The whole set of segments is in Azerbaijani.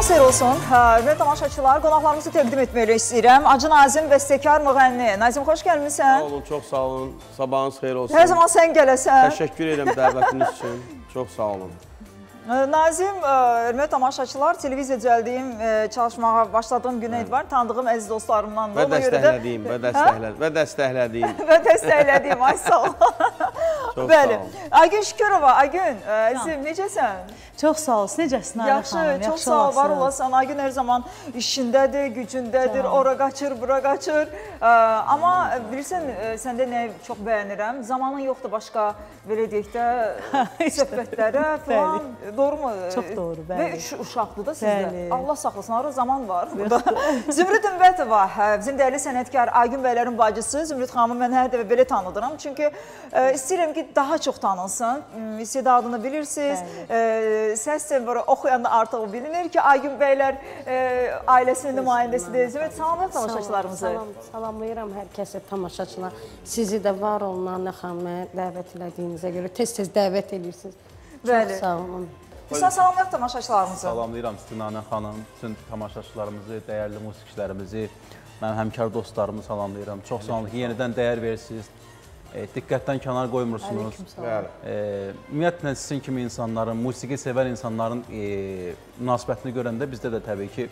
xeyir olsun. Hörmətli tamaşaçılar, qonaqlarımızı təqdim etməyə istəyirəm. Acı Nazim, bəstəkar, müğənni. Nazim, xoş gəlmişsən. Sağ olun, çox sağ olun. Sabahınız xeyir olsun. Hər zaman sən gələsən. Təşəkkür edirəm dəvətiniz üçün. Çox sağ olun. Nazim, hörmətli tamaşaçılar, televiziya düzəldiyim, çalışmağa başladığım günə etibar tanıdığım əziz dostlarımdan da. Və dəstəklədiyim, və dəstəklədiyim, ay sağ ol. Çox sağ olun. Aygün Şükürova, Aygün, necəsən? Çox sağ ol, necəsin Ayla xanım? Yaxşı, çox sağ ol, var olasan. Aygün hər zaman işindədir, gücündədir, ora qaçır, bura qaçır. Amma bilirsən, səndə nəyi çox bəyənirəm? Zamanın yoxdur başqa, belə deyək də, söhbətlərə falan. Doğrumu? Çox doğru, bəli. Və uşaqdır da sizdə. Allah saxlasın, ara zaman var burada. Zümrüd Ümbətova, bizim dəyərli sənətkar Aygün bəylərin bacısı. Zümrüd xanımı mən hər dəfə belə tanıdıram. Çünki istəyirəm ki, daha çox tanınsın. İstedadını bilirsiniz. Səs semboru oxuyanda artıq bilinir ki, Aygün bəylər ailəsinin nümayəndəsidir. Zümrüd, salamlayaq tamaşaçılarımızı. Salamlayıram hər kəsə, tamaşaçılar. Sizi də var olun, Anna xanımı dəvət elədiyinizə görə tez-tez dəvət edirsiniz. Çox sağ olun. Sən salamlayaq tamaşaçılarımızı. Salamlayıram sizin Anna xanım, bütün tamaşaçılarımızı, dəyərli musiqiçilərimizi, mənim həmkar dostlarımı salamlayıram. Çox sağ olun ki, yenidən dəyər verirsiniz. Diqqətdən kənar qoymursunuz. Ümumiyyətlə, sizin kimi insanların, musiqi sevən insanların münasibətini görəndə bizdə də təbii ki,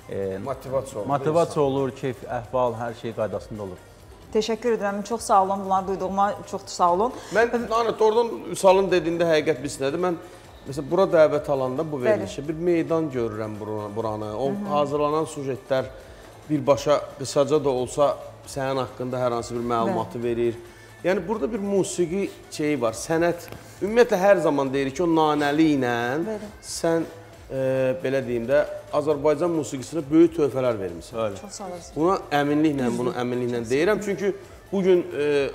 motivasiya olur, keyf, əhval, hər şey qaydasında olur. Teşekkür edirəm, çox sağ olun, bunları duyduğuma çox sağ olun. Mən, oradan Üsalın dediyində həqiqət bilsinədir. Mən, məsələn, bura dəvət alanda bu verilişi, bir meydan görürəm buranı. O hazırlanan sujetlər birbaşa, qısaca da olsa sənin haqqında hər hansı bir məlumatı verir. Yəni, burada bir musiqi şeyi var, sənət. Ümumiyyətlə, hər zaman deyirik ki, o nanəli ilə sən, belə deyim də, Azərbaycan musiqisinə böyük töhfələr vermişsən. Çox sağ olasın. Buna əminliklə deyirəm. Çünki bugün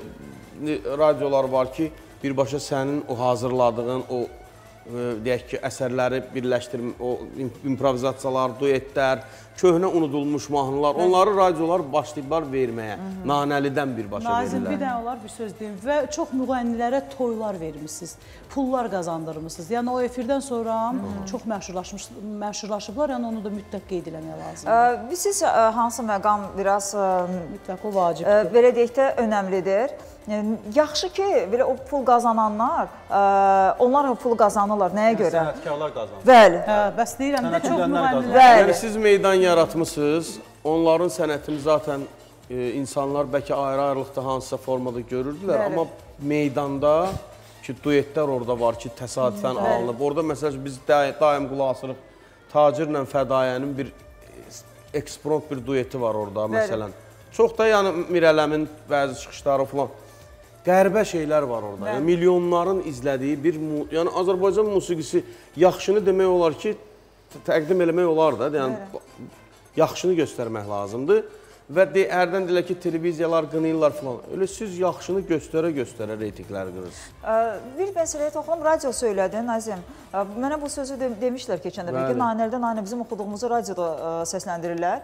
radiolar var ki, birbaşa sənin o hazırladığın, o, deyək ki, əsərləri birləşdirmə, o improvizasiyalar, duetlər, köhnə unudulmuş mahnılar, onları radiolar başlayıblar verməyə, nanəlidən birbaşa verirlər. Nazim, bir dənə olar bir söz deyim və çox müğənnilərə toylar vermişsiniz, pullar qazandırmışsınız. Yəni, o efirdən sonra çox məşhurlaşıblar, yəni onu da mütləq qeyd eləməyə lazımdır. Siz hansı məqam biraz, mütləq o vacibdir. Belə deyək də, önəmlidir. Yaxşı ki, belə o pul qazananlar, onlar o pulu qazanırlar, nəyə görə? Sənətkarlar qazanır. Bəli. Bəs deyirəm də, çox müğənnilər. Yəni, siz meydan yaratmışsınız, onların sənətini zaten insanlar bəlkə ayrı-ayrılıqda hansısa formada görürdülər, amma meydanda ki, duetlər orada var ki, təsadüfən alınıb. Orada, məsələn, biz daim qulaq asırıq, Tacirlə Fədayənin bir eksprompt bir dueti var orada, məsələn. Çox da, yəni, Mirələmin bəzi çıxışları falan. Qərbə şeylər var orada. Milyonların izlədiyi bir, yəni Azərbaycan musiqisi yaxşını demək olar ki, təqdim eləmək olar da, yəni yaxşını göstərmək lazımdır. Və hərdən dilə ki, televiziyalar qınıyırlar falan. Öyle siz yaxşını göstərə-göstərə reytingləri qırırsınız. Bir məsələyə toxunum, radio söylədin, Nazim. Mənə bu sözü demişlər keçən dəfə ki, nanəldən nanə bizim oxuduğumuzu radioda səsləndirirlər.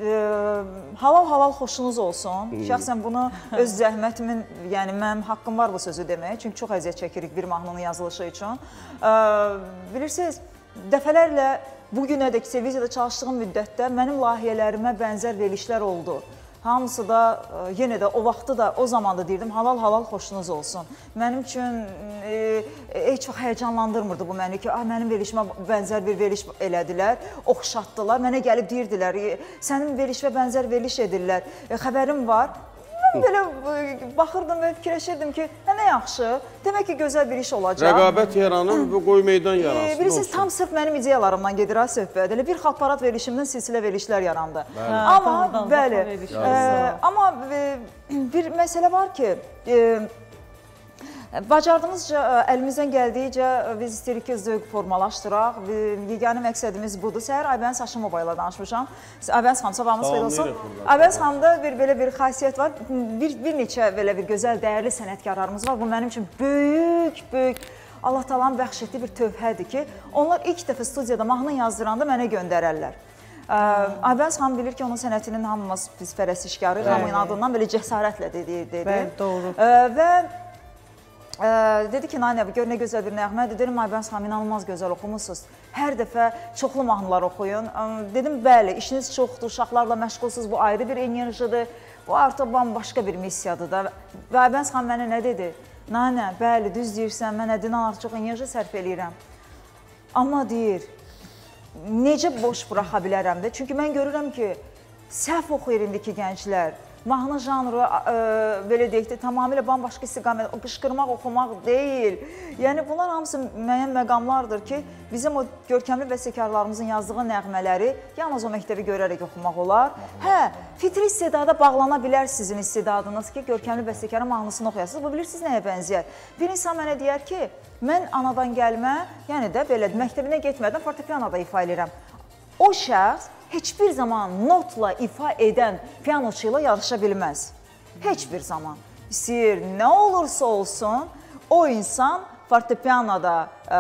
Halal xoşunuz olsun. Şəxsən bunu öz zəhmətimin, yəni mənim haqqım var bu sözü demək. Çünki çox əziyyət çəkirik bir mahnının yazılışı üçün. Bilirsiniz, dəfələrlə bugünədək televiziyada çalışdığım müddətdə mənim layihələrimə bənzər verilişlər oldu. Hamısı da, yenə də o vaxtı da, o zaman da deyirdim, halal xoşunuz olsun. Mənim üçün heç vaxt həyəcanlandırmırdı bu məni ki, mənim verilişimə bənzər bir veriliş elədilər, oxşatdılar, mənə gəlib deyirdilər, sənin verilişimə bənzər veriliş edirlər, xəbərim var. Mən belə baxırdım və fikirləşirdim ki, nə yaxşı, demək ki, gözəl bir iş olacaq. Rəqabət yaranır və qoy meydan yaransın. Bilirsiniz, tam sırf mənim ideyalarımdan gedir ha söhbət. Elə bir xalq parad verilişimdən silsilə verilişlər yarandı. Amma, bəli, amma bir məsələ var ki, bacardığımızca, əlimizdən gəldiyicə biz istəyirik ki, zövq formalaşdıraq. Yeganə məqsədimiz budur. Səhər Aybəniz Haşimova ilə danışmışam. Aybəniz xanım, sabahımız xeyir olsun. Aybəniz xanımda belə bir xasiyyət var. Bir neçə belə bir gözəl, dəyərli sənətkarlarımız var. Bu mənim üçün böyük, Allah talanın bəxş etdiyi bir tövhədir ki, onlar ilk dəfə studiyada mahnı yazdıranda mənə göndərərlər. Aybəniz xanım bilir ki, onun sənətinin hamımız biz pərəstişkarı, hamının adından belə cəsarətlə dedi. Bəli, doğru. Və dedi ki, Nani, gör nə gözəl bir nəğmədir. Dedim, Aybəniz xanım, inanılmaz gözəl oxumusunuz. Hər dəfə çoxlu mahnılar oxuyun. Dedim, bəli, işiniz çoxdur, uşaqlarla məşğulsuz, bu ayrı bir enerjidir. Bu artıq bambaşqa bir missiyadır da. Və Aybəniz xanım mənə nə dedi? Nani, bəli, düz deyirsən, mən həddindən artıq çox enerji sərf eləyirəm. Amma deyir, necə boş buraxa bilərəm də? Çünki mən görürəm ki, səhv oxuyur indiki gənclər. Mahnı janrı, belə deyək də, tamamilə bambaşqa istiqamət, qışqırmaq, oxumaq deyil. Yəni, bunlar hamısı müəyyən məqamlardır ki, bizim o görkəmli bəstəkarlarımızın yazdığı nəğmələri yalnız o məktəbi görərək oxumaq olar. Hə, fitri istedada bağlana bilər sizin istedadınız ki, görkəmli bəstəkarın mahnısını oxuyasınız. Bu bilirsiniz nəyə bənzəyər? Bir insan mənə deyər ki, mən anadan gəlmə, yəni də belə məktəbinə getmədən fortepianoda ifa edirəm. O şəxs heç bir zaman notla ifa edən pianoçu ilə yarışa bilməz. Heç bir zaman. İstəyir, nə olursa olsun, o insan fortepianoda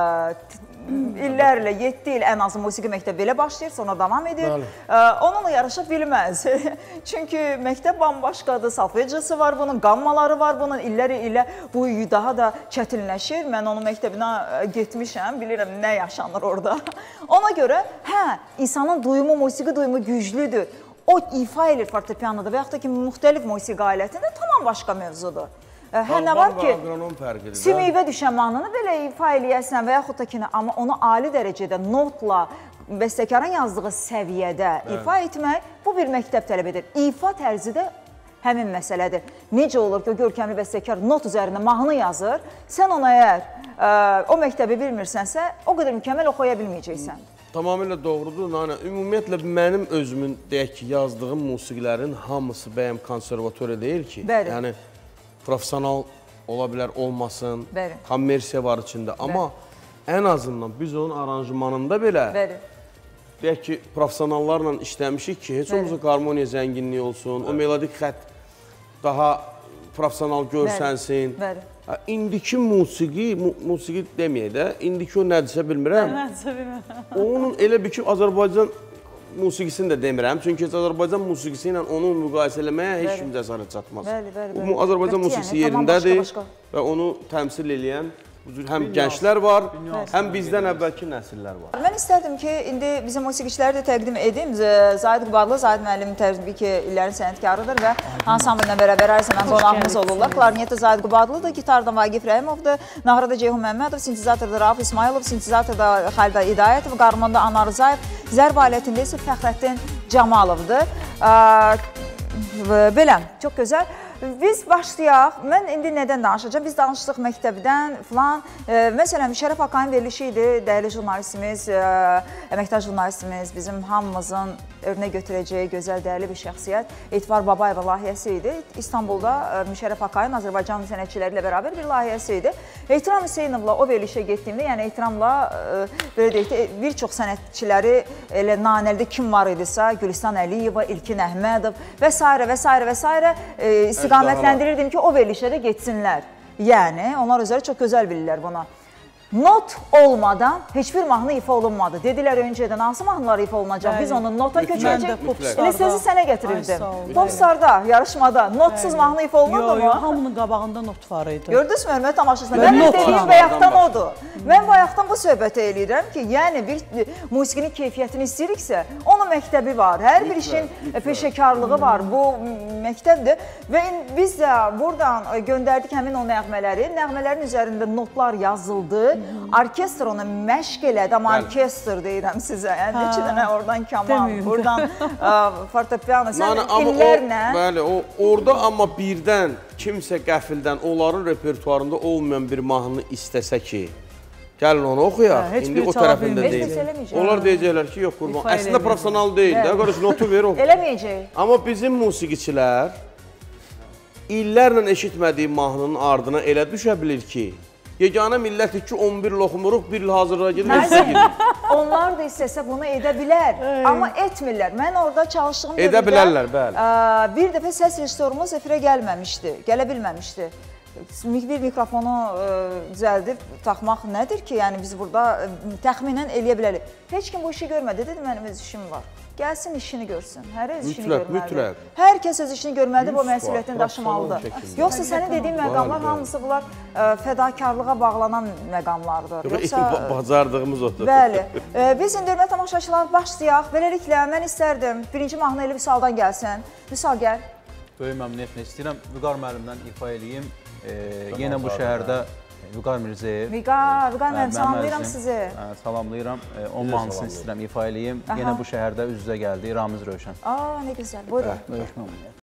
illərlə, 7 il ən azı musiqi məktəbi belə başlayır, sonra davam edir. Onunla yarışa bilməz. Çünki məktəb bambaşqadır, salfecası var bunun, qammaları var bunun, illər bu daha da çətinləşir. Mən onun məktəbinə getmişəm, bilirəm nə yaşanır orada. Ona görə, hə, insanın duyumu, musiqi duyumu güclüdür. O ifa edir fortepianoda və yaxud da ki, müxtəlif musiqi alətində tamam başqa mövzudur. Hə, nə var ki, simiyvə düşən mahnını belə ifa eləyəsən və yaxud da ki, amma onu ali dərəcədə notla bəstəkarın yazdığı səviyyədə ifa etmək, bu bir məktəb tələb edir. İfa tərzi də həmin məsələdir. Necə olur ki, o görkəmli bəstəkar not üzərində mahnı yazır, sən ona əgər o məktəbi bilmirsənsə, o qədər mükəmməl oxuya bilməyəcəksən. Tamamilə doğrudur. Ümumiyyətlə, mənim özümün, deyək ki, yazdığım musiqilərin hamısı bəyəm konservatoriya deyil ki. Yəni, profesional ola bilər, olmasın, kommersiya var içində. Amma ən azından biz onun aranjmanında belə, deyək ki, profesionallarla işləmişik ki, heç olmasa harmoniya zənginliyi olsun, o melodik xət daha profesional görsənsin. İndiki musiqi deməyək də, indiki o nədirsə bilmirəm. Onun elə bir ki, Azərbaycan musiqisini də demirəm. Çünki Azərbaycan musiqisi ilə onu müqayisə eləməyə heç kim cəsarət çatmaz. Azərbaycan musiqisi yerindədir və onu təmsil eləyən həm gənclər var, həm bizdən əvvəlki nəsillər var. Mən istərdim ki, indi bizim musiqiçiləri də təqdim edim. Zahid Qubadlı, Zahid müəllim təbii ki, illərin sənətkarıdır və ansambllə bərabər hər zaman qonağımız olurlar. Klarnetdə Zahid Qubadlıdır, gitarda Vaqif Rəhimovdur, nahrada Ceyhun Məmmədov, sintezatorda Rauf İsmailov, sintezatorda Xalida İdayətov, qarmonda Anar Rızayev, zərb alətində isə Fəxrəddin Camalovdur. Belə, çox gözəl. Biz başlayaq. Mən indi nədən danışacağım? Biz danışdıq məktəbdən filan. Məsələn, Şərəf Akayın verilişi idi. Dəyərli jurnalistimiz, əməkdar jurnalistimiz, bizim hamımızın örnək götürəcəyi gözəl, dəyərli bir şəxsiyyət Etibar Babayeva layihəsi idi. İstanbulda Şərəf Akayın Azərbaycan sənətçiləri ilə bərabər bir layihəsi idi. Ehtiram Hüseynovla o verilişə getdiyimdə, yəni ehtiramla belə deyək də, bir çox sənətçiləri elə nanəldə kim var idisə, Gülistan Əliyeva, İlkin Əhmədov və s. istiqamətləndirirdim ki, o verilişə də getsinlər. Yəni, onlar özləri çox gözəl bilirlər buna. Not olmadan heç bir mahnı ifa olunmadı. Dedilər öncədən hansı mahnılar ifa olunacaq? Biz onu nota köçürəcək. Elə sözü sənə gətirirdim. Popstarda, yarışmada notsuz mahnı ifa olmadı mı? Yox, hamının qabağında not var idi. Gördünüz mü, hörmət tamaşasında? Mən dediyim bayaqdan odur. Mən bayaqdan bu söhbəti eləyirəm ki, yəni bir musiqinin keyfiyyətini istəyiriksə, onun məktəbi var. Hər bir işin peşəkarlığı var. Bu məktəbdir. Və biz də buradan göndərdik həmin o nəğmələri. Nəğmələrin üzərində notlar yazıldı. Orkestr onu məşq elədi, amma orkestr deyirəm sizə. Yəni, iki dənə oradan kaman, buradan fortepiano, sən illərlə... Bəli, orada amma birdən kimsə qəfildən onların repertuarında olmayan bir mahnını istəsə ki, gəlin onu oxuyaq, indi o tərəfində deyil. Onlar deyəcəklər ki, yox, qurban, əslində profesional deyil də, qardaş, notu ver, oxu. Eləməyəcək. Amma bizim musiqiçilər illərlə eşitmədiyi mahnının ardına elə düşə bilir ki, yeganə millətik ki, 11 il oxumuruq, bir il hazırlığa gedir. Onlar da istəsə bunu edə bilər, amma etmirlər. Mən orada çalışdığım edə bilərlər, bəli. Bir dəfə səs rejissorumuz efirə gəlməmişdi, gələ bilməmişdi. bir mikrofonu düzəldib taxmaq nədir ki? Yəni biz burada təxminən eləyə bilərik. Heç kim bu işi görmədi, dedi mənim öz işim var. Gəlsin işini görsün. Hər öz işini görməlidir. Hər kəs öz işini görməlidir, bu məsuliyyətini daşımalıdır. Yoxsa sənin dediyin məqamlar hamısı bunlar fədakarlığa bağlanan məqamlardır. Bacardığımız odur. Bəli. Biz indi hörmətli tamaşaçılar başlayaq. Beləliklə mən istərdim birinci mahnı elə Vüsaldan gəlsin. Vüsal gəl. Böyük məmnuniyyətlə istəyirəm. Vüqar müəllimdən ifa eləyim. Yenə bu şəhərdə Vüqar Mirzəyev. Vüqar müəllim, salamlayıram sizi. Salamlayıram. Onun mahnısını istəyirəm ifa eləyim. Yenə bu şəhərdə üz-üzə gəldi Ramiz Rövşən. Nə gözəl. Buyurun. Böyük məmnuniyyət.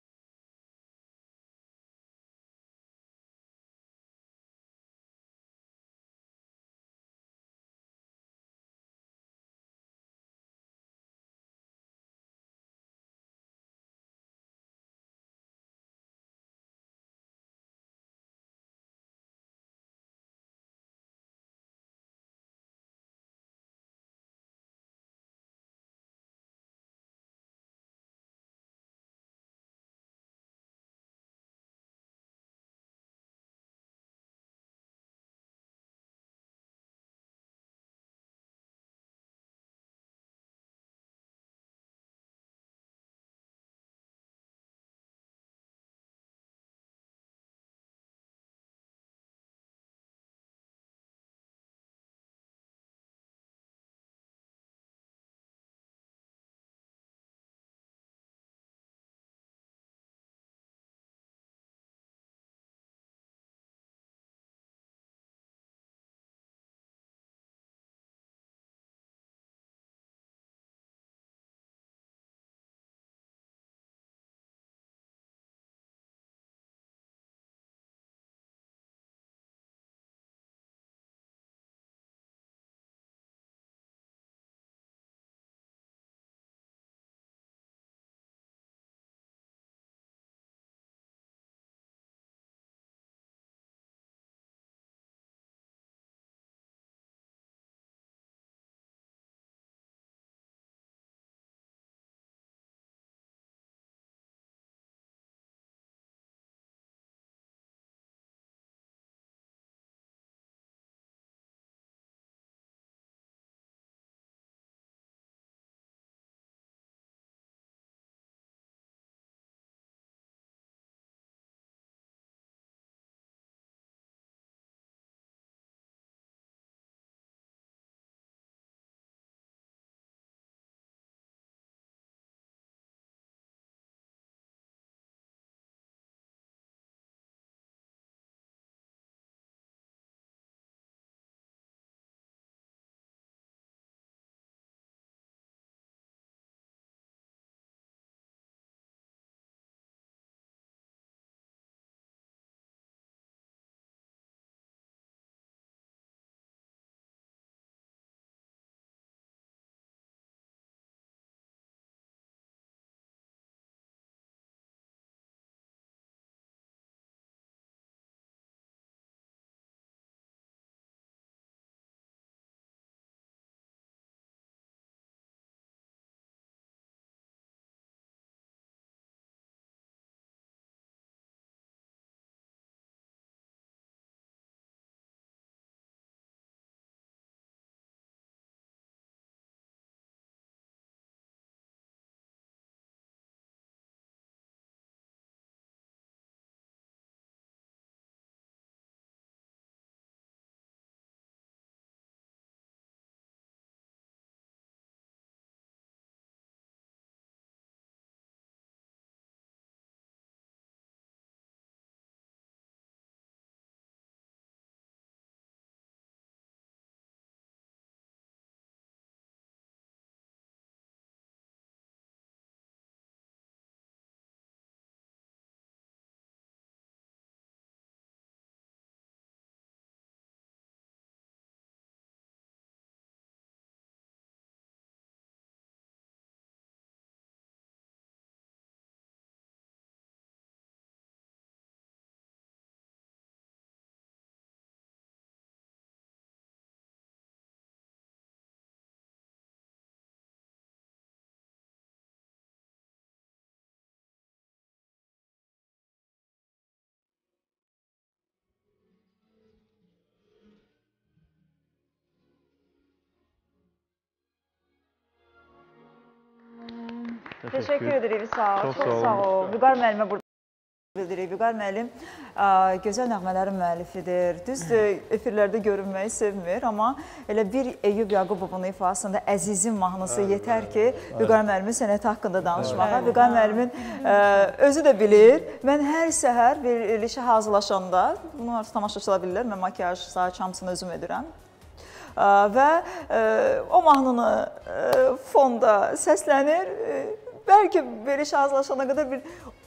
Təşəkkür edirik, sağ ol. Çox Çox sağ olun. sağ ol. Vüqar müəllimə burada bildiririk. Vüqar müəllim gözəl nəğmələrin müəllifidir. Düzdür, efirlərdə görünməyi sevmir, amma elə bir Eyyub Yaqubovun ifasında əzizim mahnısı yetər ki, Vüqar müəllimin sənəti haqqında danışmağa. Vüqar müəllimin özü də bilir. Mən hər səhər verilişə hazırlaşanda, bunu artıq tamaşaçılar bilirlər, mən makiyaj, saç hamısını özüm edirəm. Və o mahnını fonda səslənir. Bəlkə verilişə hazırlaşana qədər bir...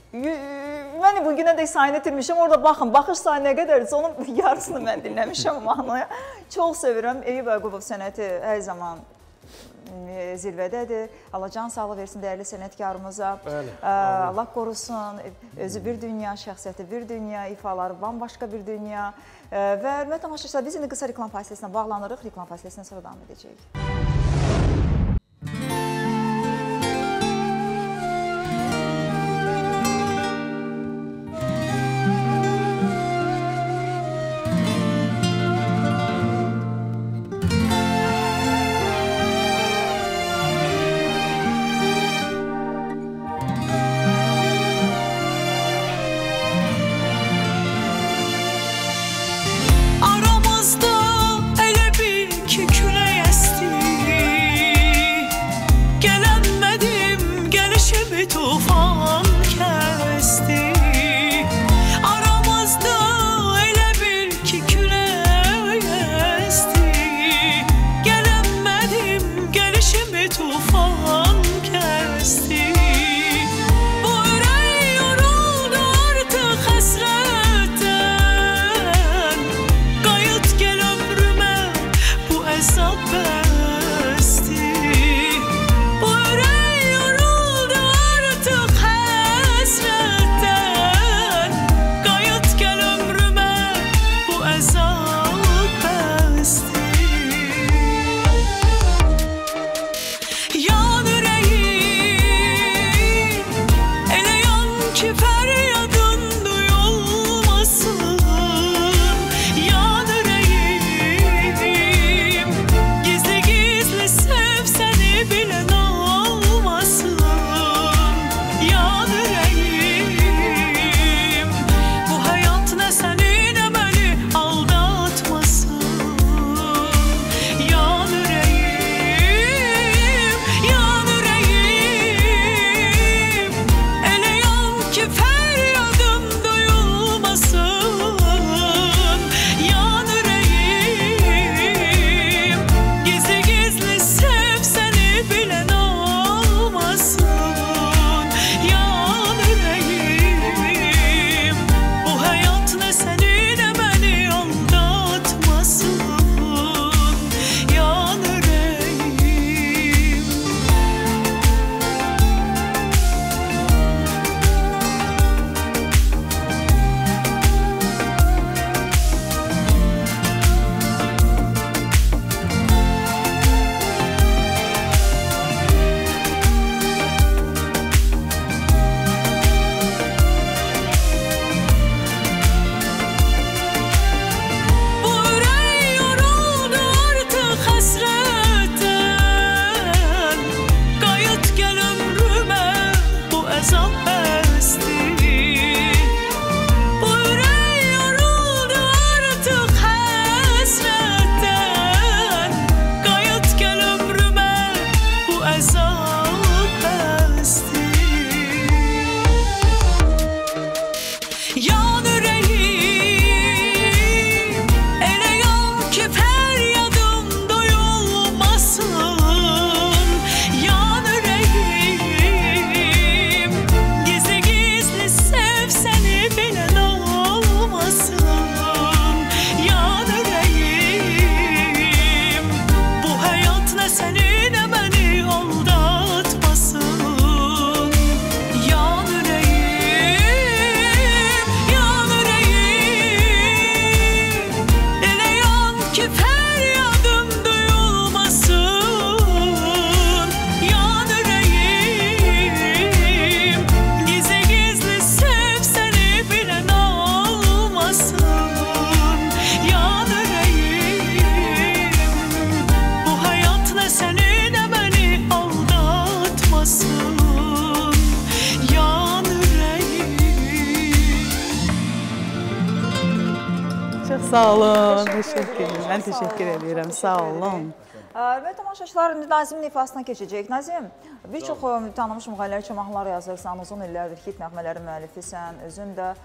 Mən bu günə də sayını itirmişəm, orada baxın, baxış sayı nə qədərdirsə, onun yarısını mən dinləmişəm mahnıya. Çox sevirəm, Eyyub Yaqubov sənəti hər zaman zirvədədir. Allah can sağlığı versin dəyərli sənətkarımıza. Allah qorusun, özü bir dünya, şəxsiyyəti bir dünya, ifaları bambaşqa bir dünya. Və hörmətli tamaşaçılar, biz indi qısa reklam fasiləsinə bağlanırıq, reklam fasiləsinə sonra davam edəcəyik. Bu ürək yoruldu artıq hər Sağ olun, təşəkkür edirəm. Mən təşəkkür edirəm, sağ olun. Və tamaşaçılar, indi Nazimin ifasına keçəcək. Nazim, bir çox tanınmış müğənniləri üçün mahnılar yazırsan, uzun illərdir hit nəğmələri müəllifisən, özün də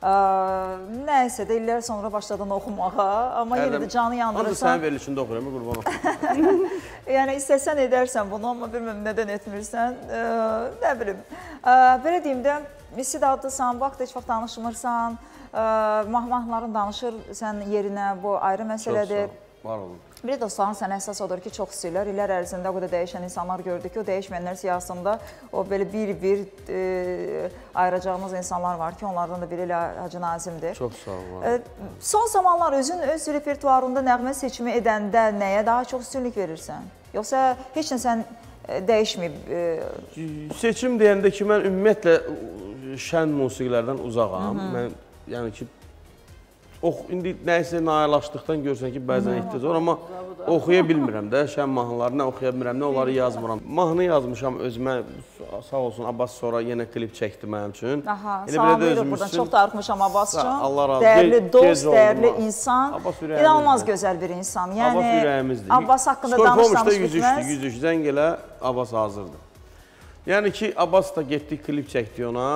nəysə də illər sonra başladın oxumağa, amma yenə də canı yandırırsan. Ancaq sənin verilişində oxuyuram, qurban olsun. Yəni, istəsən edərsən bunu, amma bilməm nədən etmirsən, nə bilim. Belə deyim də, misid adlısan, vaxt heç vaxt danışmırsan, mahnıların danışır sən yerinə, bu ayrı məsələdir. Çox sağ ol, var olun. Bir dostların sənə əsas odur ki, çox istəyirlər. İllər ərzində o qədər dəyişən insanlar gördük ki, o dəyişməyənlər siyasında o belə bir ayıracağımız insanlar var ki, onlardan da biri elə Hacı Nazimdir. Çox sağ ol. Son zamanlar özün öz repertuarında nəğmə seçimi edəndə nəyə daha çox üstünlük verirsən? Yoxsa heç nə sən dəyişməyib? Seçim deyəndə ki, mən ümumiyyətlə şən musiqilərdən uzaqam. Mən, yəni ki, indi nəyisə naillaşdıqdan görsən ki, bəzən ehtiyac var, amma oxuya bilmirəm də, şən mahnıları nə oxuya bilmirəm, nə onları yazmıram. Mahnı yazmışam özümə, sağ olsun, Abbas sonra yenə klip çəkdi mənim üçün. Aha, salamlayırıq buradan, çox da artmışam Abbas üçün. Allah razı olsun. Dəyərli dost, dəyərli insan, inanılmaz gözəl bir insan. Abbas ürəyimizdir. Abbas haqqında danış-danış bitməz. Yüzüş, zəng elə, Abbas hazırdır. Yəni ki, Abbas da getdik, klip çəkdi ona,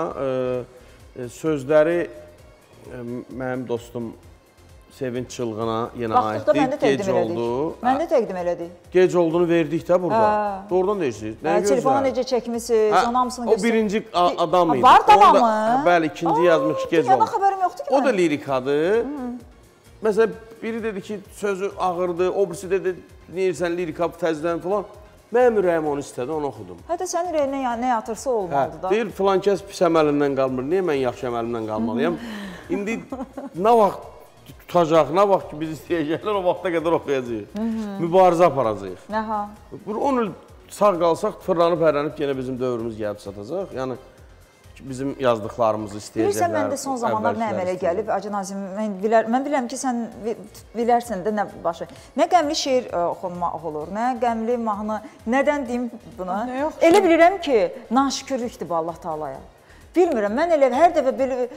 sözləri mənim dostum Sevinç Çılğına yenə aiddir, gec oldu. Mən də təqdim elədik. Gec olduğunu verdik də burada. Doğrudan deyirsiniz. Telefonu necə çəkmişsiniz, onun hamısını göstərin. O birinci adam idi. Var tamamı? Bəli, ikinci yazmış gec oldu. Dünyadan xəbərim yoxdur ki. O da lirikadır. Məsələn, biri dedi ki, sözü ağırdı, o birisi dedi, neyirsən lirika təzdən falan. Mənim ürəyim onu istədi, onu oxudum. Hətta sənin ürəyinə nə yatırsa olmalıdır da. Deyir, filan kəs pis əməlimdən qalmır, niyə mən yaxşı əməlimdən qalmalıyam? İndi nə vaxt tutacaq, nə vaxt ki biz istəyəcəklər, o vaxta qədər oxuyacaq. Mübarizə aparacaq. Nəha? 10 il sağ qalsaq, fırlanıb hərlənib yenə bizim dövrümüz gəlib çatacaq. Yəni, bizim yazdıqlarımızı istəyəcəklər. Bilirsən, məndə son zamanlar nə əmələ gəlib, Hacı Nazim, mən bilirəm ki, sən bilərsən də nə başı. Nə qəmli şeir oxunmaq olur, nə qəmli mahnı, nədən deyim buna? Elə bilirəm ki, naşükürlükdür bu Allah Taalaya. Bilmirəm, mən elə hər dəfə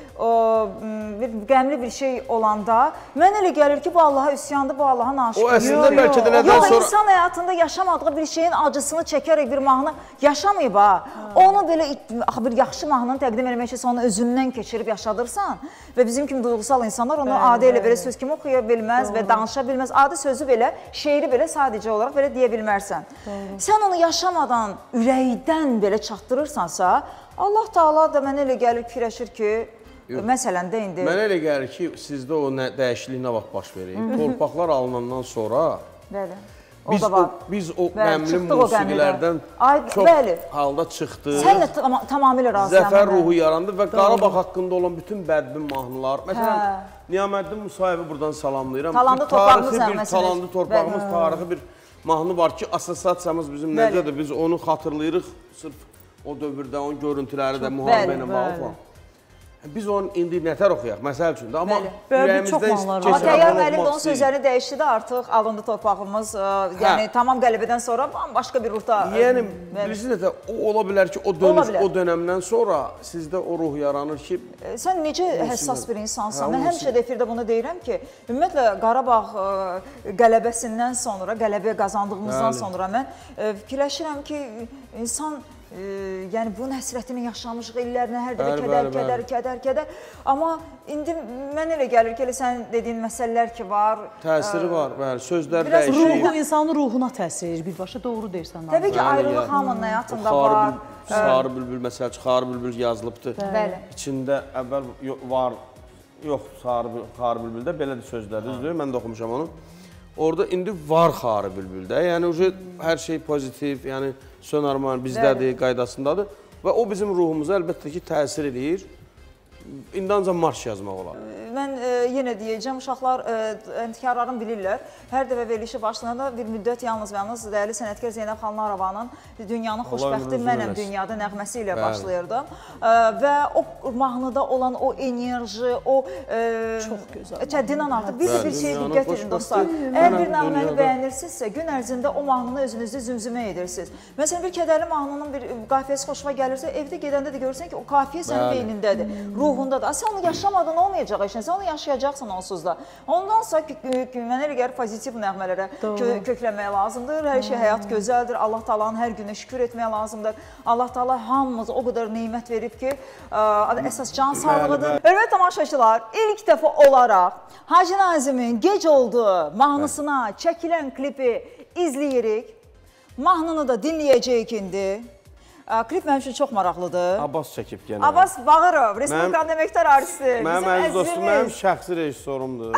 bir qəmli bir şey olanda, mən elə gəlir ki, bu Allaha üsyandır, bu Allaha naşükür. O əslində bəlkə də nədən sonra... Yox, insan həyatında yaşamadığı bir şeyin acısını çəkərək bir mahnı yaşamayıb ha. Onu belə bir yaxşı mahnını təqdim eləmək üçün onu özündən keçirib yaşadırsan və bizim kimi duyğusal insanlar onu adi elə belə söz kimi oxuya bilməz və danışa bilməz. Adi sözü belə, şeiri belə sadəcə olaraq belə deyə bilmərsən. Sən onu yaşamadan, ürəkdən belə çatdırırsansa, Allah Taala da mənə elə gəlir, fikirləşir ki, məsələn də indi... Mənə elə gəlir ki, sizdə o dəyişiklik nə vaxt baş verir? Torpaqlar alınandan sonra biz o qəmli musiqilərdən çox halda çıxdıq. Sən də tamamilə razıyam. Zəfər ruhu yarandı və Qarabağ haqqında olan bütün bədbin mahnılar. Məsələn, Niyaməddin Musayevi buradan salamlayıram. Talandı torpağımız Talandı torpağımız, tarixi bir mahnı var ki, assosiasiyamız bizim necədir? Biz onu xatırlayırıq, sırf o dövrdə, onun görüntüləri də müharibə ilə bağlı falan. Biz onu indi nətər oxuyaq, məsəl üçün də, amma ürəyimizdə Amma Təyyar müəllim də onun sözlərini dəyişdi də artıq, alındı torpağımız, yəni tamam qələbədən sonra başqa bir ruhda... Yəni, bilirsiniz də, o ola bilər ki, o dönəmdən sonra sizdə o ruh yaranır ki... Sən necə həssas bir insansan? Mən həmişə də efirdə bunu deyirəm ki, ümumiyyətlə Qarabağ qələbəsindən sonra, qələbə qazandığımızdan sonra mən fikirləşirəm ki, insan... Yəni, bunun həsrətini yaşamışıq illərinə, hər dəfə kədər. Amma indi mən elə gəlir ki, sən dediyin məsələlər ki, var. Təsiri var, bəli, sözlər dəyişir. Ruhu, insanın ruhuna təsir edir, birbaşa doğru deyirsən. Təbii ki, ayrılıq hamının həyatında var. Sarı bülbül, məsəl üçün, Xarı bülbül yazılıbdır. İçində əvvəl var, yox, Xarı bülbüldə belədir sözlər, düzdür, mən də oxumuşam onu. Orada indi var Xarı bülbüldə, yəni hər şey pozitiv, yəni sönarman bizdədir, qaydasındadır və o bizim ruhumuza əlbəttə ki, təsir edir. İndi ancaq marş yazmaq olar. Mən yenə deyəcəm, uşaqlar, əntikarların bilirlər, hər dəfə verilişi başlayanda bir müddət yalnız və yalnız dəyərli sənətkar Zeynəb xanım Aravanın Dünyanın xoşbəxti mənəm dünyada nəğməsi ilə başlayırdım. Və o mahnıda olan o enerji, o həddindən artıq bir şey diqqət edin dostlar. Əgər bir nəğməni bəyənirsinizsə, gün ərzində o mahnını özünüzdə zümzümə edirsiniz. Məsələn, bir kədərli mahnının bir qafiyəsi xoşuma gəlirsə, evdə gedəndə də görürsən ki, o qafiyə sənin beynindədir. ruhundadır. Sən onu yaşamadın, olmayacaq eşin, sən onu yaşayacaqsın onsuz da. Ondan sonra mənə elə gəlir pozitiv nəğmələrə köklənməyə lazımdır. Hər şey həyat gözəldir, Allah Taala'nın hər günə şükür etməyə lazımdır. Allah Taala hamımız o qədər nemət verib ki, əsas can sağlığıdır. Hörmətli tamaşaçılar, ilk dəfə olaraq Hacı Nazimin Gec Oldu mahnısına çəkilən klipi izləyirik. Mahnını da dinləyəcəyik indi. Klip mənim üçün çox maraqlıdır. Abbas çəkib yenə. Abbas Bağırov, Respublikanın əməkdar artisti. Mənim əziz dostum, mənim şəxsi rejissorumdur.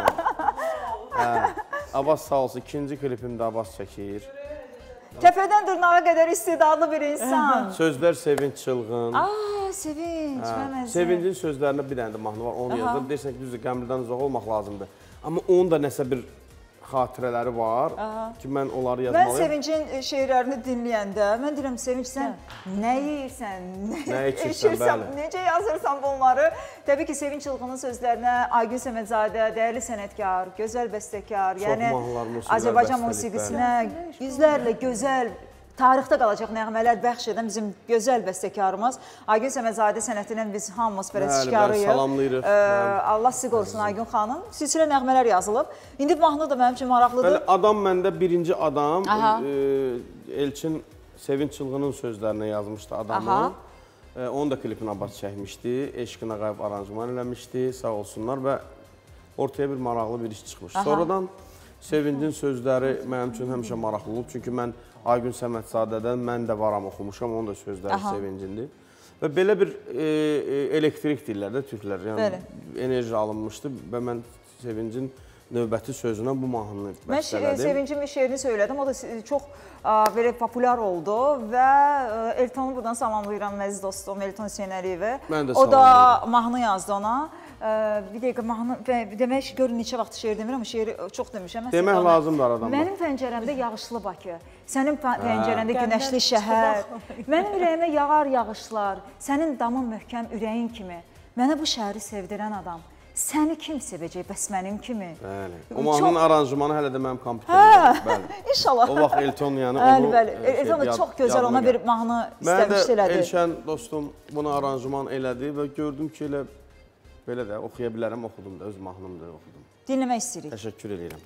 Abbas sağ olsun, ikinci klipimdə Abbas çəkir. Təpədən dırnağa qədər istedadlı bir insan. Sözlər Sevinç Çılğın. Sevinç, mən əzizim. Sevincin sözlərində bir dənə də mahnı var, onu yazdım. Deyirsən ki, düzdür, qəmrdən uzaq olmaq lazımdır. Amma onun da nəsə bir xatirələri var ki, mən onları yazmalıyım. Mən Sevincin şeirlərini dinləyəndə, mən deyirəm, Sevinç, sən nə yeyirsən, nə içirsən, necə yazırsan bunları? Təbii ki, Sevinç Çılğının sözlərinə Aygün Səmədzadə, dəyərli sənətkar, gözəl bəstəkar, yəni Azərbaycan musiqisinə yüzlərlə gözəl, tarixdə qalacaq nəğmələr bəxş edən bizim gözəl bəstəkarımız Aygün Səmədzadə sənətinin biz hamımız pərəstişkarıyıq. Salamlayırıq. Allah sizi qorusun Aygün xanım. Silsilə nəğmələr yazılıb. İndi mahnı da mənim üçün maraqlıdır. Adam məndə birinci adam. Elçin Sevinç Çılğının sözlərinə yazmışdı adamı. Onun da klipini Abbas çəkmişdi. Eşqin Ağayev aranjman eləmişdi. Sağ olsunlar və ortaya bir maraqlı bir iş çıxmış. Sonradan Sevincin sözləri mənim üçün həmişə maraqlı olub. Çünki mən Aygün Səmədzadədən mən də varam oxumuşam, onun da sözləri Sevincindir. Və belə bir elektrik deyirlər də türklər, yəni enerji alınmışdı və mən Sevincin növbəti sözünə bu mahnını bəstələdim. Mən Sevincin bir şeirini söylədim, o da çox belə populyar oldu və Eltonu buradan salamlayıram, əziz dostum Elton Hüseynəliyevi. Mən də salamlayıram. O da mahnı yazdı ona. Bir dəqiqə, mahnı, demək ki, görün neçə vaxt şeir demirəm, şeiri çox demişəm. Demək lazımdır adamlar. Mənim pəncərəmdə yağışlı Bakı, sənin pəncərəndə günəşli şəhər, mənim ürəyimə yağar yağışlar, sənin damın möhkəm ürəyin kimi, mənə bu şəhəri sevdirən adam, səni kim sevəcək, bəs mənim kimi? O mahnının aranjmanı hələ də mənim kompüterimdə. İnşallah. O vaxt Elton yəni onu... Elton da çox gözəl ona bir mahnı istəmişdi elədi. Mən də Elşən dostum bunu aranjman elədi və gördüm ki, elə belə də oxuya bilərəm, oxudum da, öz mahnımdır, oxudum. Dinləmək istəyirik. Təşəkkür edirəm.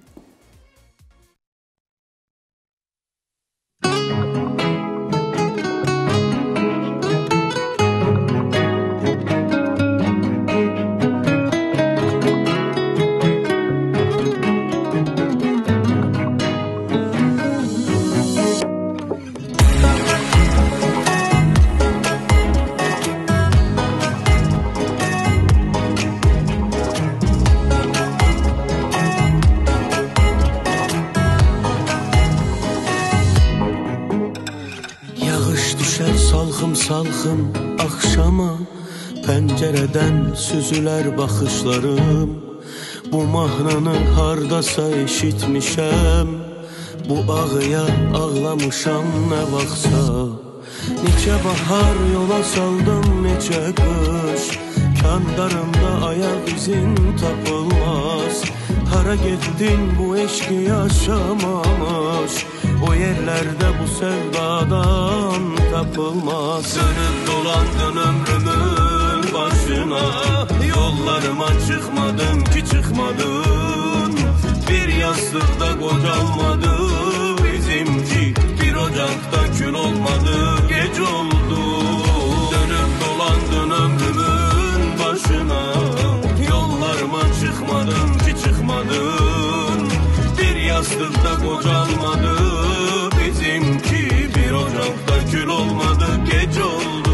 Salxım axşama pəncərədən süzülər baxışlarım. Bu mahnını hardasa eşitmişəm, bu ağıya ağlamışam nə vaxtsa. Neçə bahar yola saldım, neçə qış, kandarımda ayaq izin tapılmaz. Hara getdin bu eşqi yaşamamış, o yerlərdə bu sevdadan tapılmaz. Dönüb dolandın ömrümün başına, yollarıma çıxmadın ki çıxmadın. Bir yastıqda qocalmadı bizimki, bir ocaqda kül olmadı, gec oldu. Dönüb dolandın ömrümün başına, yollarıma çıxmadın ki çıxmadın. Bir yastıqda qocalmadı bizimki, bir ocaqda kül olmadı, gec oldu.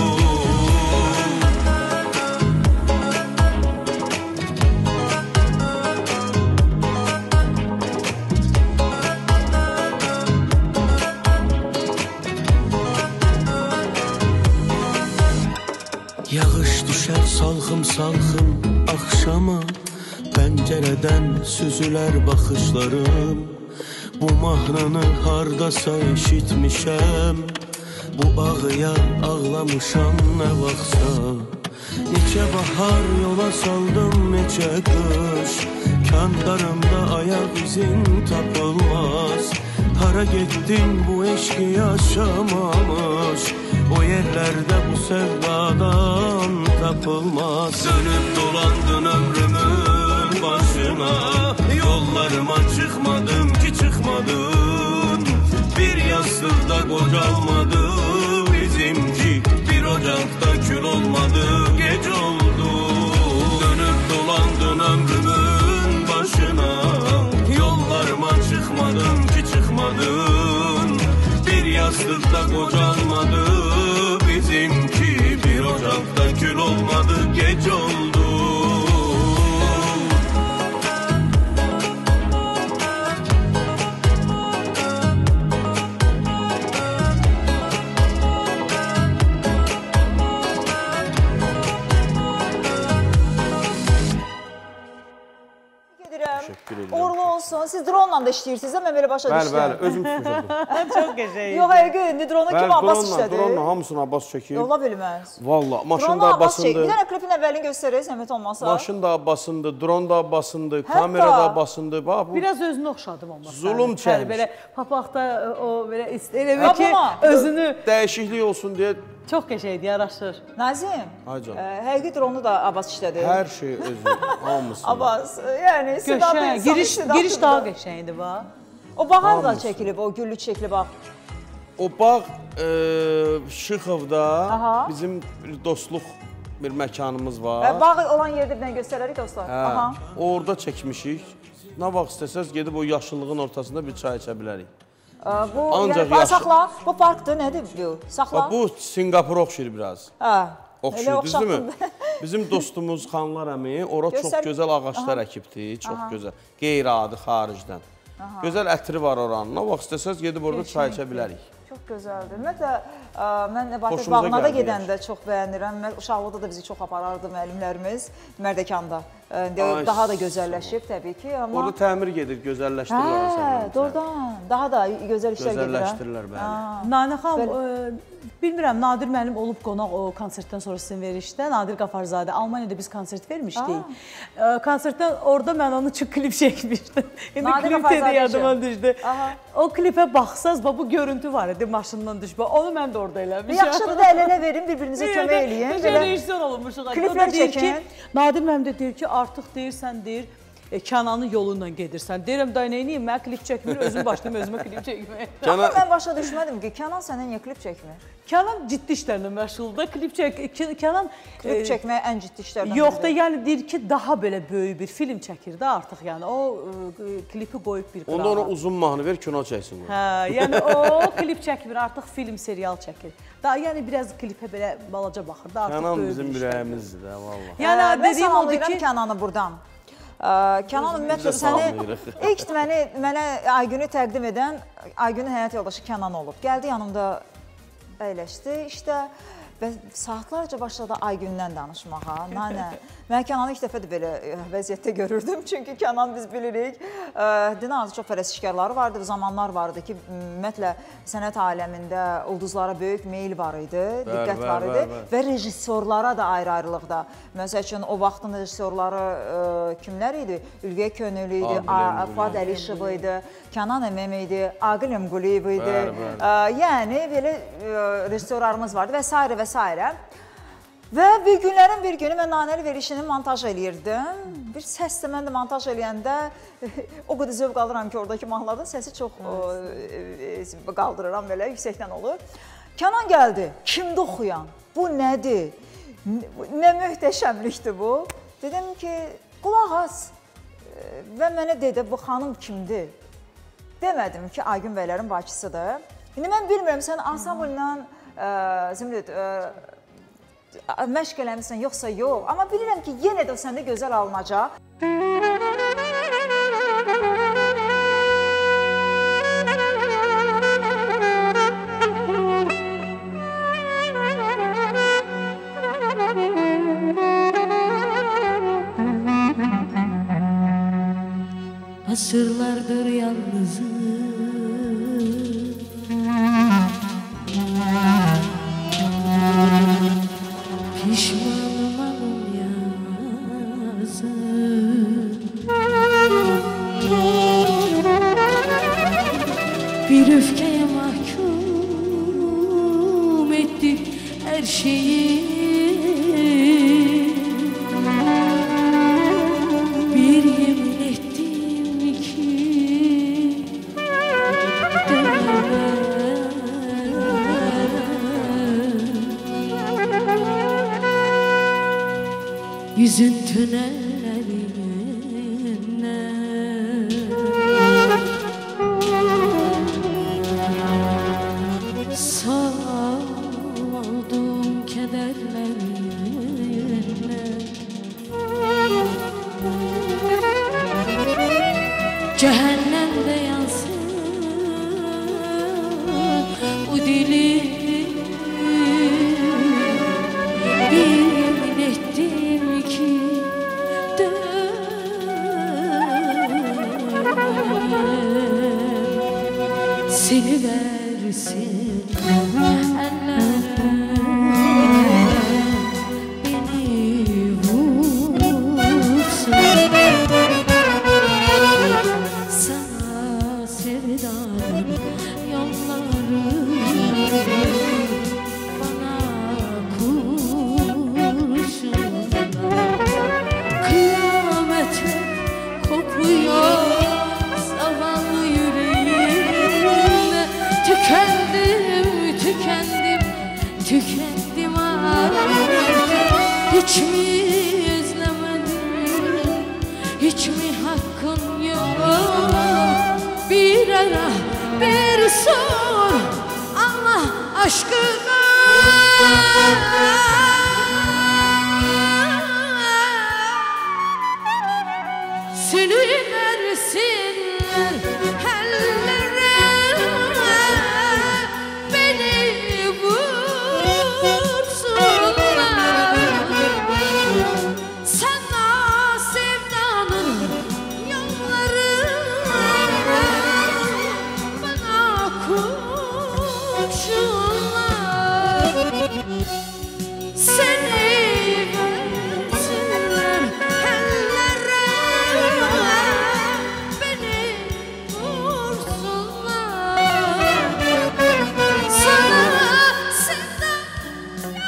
Yağış düşər salxım salxım axşama, pəncərədən süzülər baxışlarım. Bu mahnını hardasa eşitmişəm, bu ağıya ağlamışam nə vaxtsa. Neçə bahar yola saldım, neçə qış, kandarımda ayaq izin tapılmaz. Hara getdin bu eşqi yaşamamış, o yerlərdə bu sevdadan tapılmaz. Dönüp dolandın ömrümün başına, yollarıma çıkmadım ki çıkmadın. Bir yastıkta kocalmadı bizimki, bir ocakta kül olmadı, gece oldu. Dönüp dolandın ömrümün başına, yollarıma çıkmadım ki çıkmadın. Bir yastıkta kocalmadı bizimki, bir ocakta kül olmadı, gece oldu. Uğurlu olsun. Siz drone-la da işləyirsiniz, mən belə başa düşdüm. Bəli, özüm tutmuşam. Çox qəşəng. Yox, həqiqətən drone kim Abbas işlədi? Drone-la hamısını Abbas çəkib. Ola bilməz. Valla, maşın Drone-la da Abbas çəkib. Abbasındır. Bir dənə klipin əvvəlini göstərək, zəhmət olmasa. Maşın da Abbasındır, drone da Abbasındır, kamera da Abbasındır. Bax, bu Biraz özünü oxşadım amma. Zulum çəkmiş. Belə papaqda o belə elə ki, özünü dəyişiklik olsun deyə çox qəşəngdir, yaraşır. Nazim, Ay canım. həqiqi dronu da Abbas işlədi. hər şey özü, hamısı. Abbas, yəni Qəşəng, giriş daha qəşəngdir bax. O bağar da çəkilib, o güllü çəkilib bax. O bağ Şıxovda bizim bir dostluq bir məkanımız var. Bağ olan yerdə bir dənə göstərərik dostlar. Aha. Orada çəkmişik. Nə vaxt istəsəz gedib o yaşıllığın ortasında bir çay içə bilərik. Bu, Ancaq yəni, saxla, bu parkdır, nədir bu? Saxla. Bu Singapur oxşayır biraz. Hə. Oxşayır, düzdürmü? Bizim dostumuz Xanlar əmi ora çox gözəl ağaclar əkibdir, çox gözəl. Qeyri-adi, xaricdən. Gözəl ətri var oranın. Nə vaxt istəsəz gedib orada çay içə bilərik. Çox gözəldir. Ümumiyyətlə, mən Nəbatət bağına da gedəndə çox bəyənirəm. Uşaqlıqda da bizi çox aparardı müəllimlərimiz Mərdəkanda. Daha da gözəlləşib təbii ki. Orada təmir gedir, gözəlləşdirirlər. Hə, doğrudan. Daha da gözəl işlər gedir. Gözəlləşdirirlər, bəli. Nanə xanım, bilmirəm, Nadir müəllim olub qonaq o konsertdən sonra sizin verişdə. Nadir Qafarzadə, Almaniyada biz konsert vermişdik. Konsertdən orada mən onun üçün klip çəkmişdim. İndi klipdə də yadıma düşdü. O klipə baxsaz, bu görüntü var idi, maşından düşmə. Onu mən də orada eləmişəm. Yaxşıdır da əl-ələ verin, bir-birinizə kömək eləyin. Rejissor olmuşuq. Kliplər çəkin. Nadir müəllim də deyir ki, artıq deyirsən, deyir, Kənanın yolunla gedirsən. Deyirəm, da neyniyim, mən klip çəkmir, özüm başlayım özümə klip çəkməyə. Amma mən başa düşmədim ki, Kənan sənə niyə klip çəkmir? Kənan ciddi işlərlə məşğuldur. Klip çəkməyə ən ciddi işlərdən yox da, yəni deyir ki, daha belə böyük bir film çəkir də artıq, yəni o klipi qoyub bir qırağa. Onda ona uzun mahnı ver, kino çəksin. Hə, yəni o klip çəkmir, artıq film, serial çəkir. Daha yəni biraz klipə belə balaca baxır da, artıq böyük bir işlər. Kənan bizim ürəyimizdir də, valla. Yəni dediyim oldu ki, Kənanı buradan. Kənan ümumiyyətlə səni ilk mənə Aygünü təqdim edən Aygünün həyat yoldaşı Kənan olub. Gəldi yanımda əyləşdi, işdə və saatlarca başladı Aygündən danışmağa. Mən Kənanı ilk dəfə də belə vəziyyətdə görürdüm. Çünki Kənan biz bilirik, dinazı çox fərəsişkarları vardı, zamanlar vardı ki, ümumiyyətlə sənət aləmində ulduzlara böyük meyil var idi, diqqət var idi və rejissorlara da ayrı-ayrılıqda. Məsəl üçün, o vaxtın rejissorları kimlər idi? Ülviyə Könül idi, Fuad Əlişov idi, Kənan Əməm idi, Aqil Əmquliyev idi. Yəni, belə rejissorlarımız vardı və s. və s. Və bir günlərin bir günü mən Nanəli verişini montaj eləyirdim. Bir səslə mən də montaj eləyəndə o qədər zövq alıram ki, oradakı mahnıların səsi çox qaldırıram, belə yüksəkdən olur. Kənan gəldi, kimdə oxuyan? Bu nədir? Nə möhtəşəmlikdir bu? Dedim ki, qulaq as. Və mənə dedi, bu xanım kimdir? Demədim ki, Aygün bəylərin bacısıdır. İndi mən bilmirəm, sən ansamblla məşq eləmişsən, yoxsa yox. Amma bilirəm ki, yenə də o səndə gözəl alınacaq. Asırlardır yalnızım, pişmanım alım yazım. Bir öfkeye mahkum etti her şeyi. üzüntün ellerinden. Soldum kederlerinden. Cehennemde yansın o dilim. Yemin ettim ki dönemem. Seni versin ellere, beni vursun. Sana sevdanın yolları bana kurşunlar. Kıyamete kopuyor zavallı yüreğimde. Tükendim, tükendim, tükendim artık. Hiç mi özlemedin, hiç mi hakkın yok? Bir ara, bir sor Allah aşkına. Seni versinler ellere, beni vursunlar. Sana sevdanın yolları bana kurşunlar. Seni versinler ellere, beni vursunlar. Sana sevdanın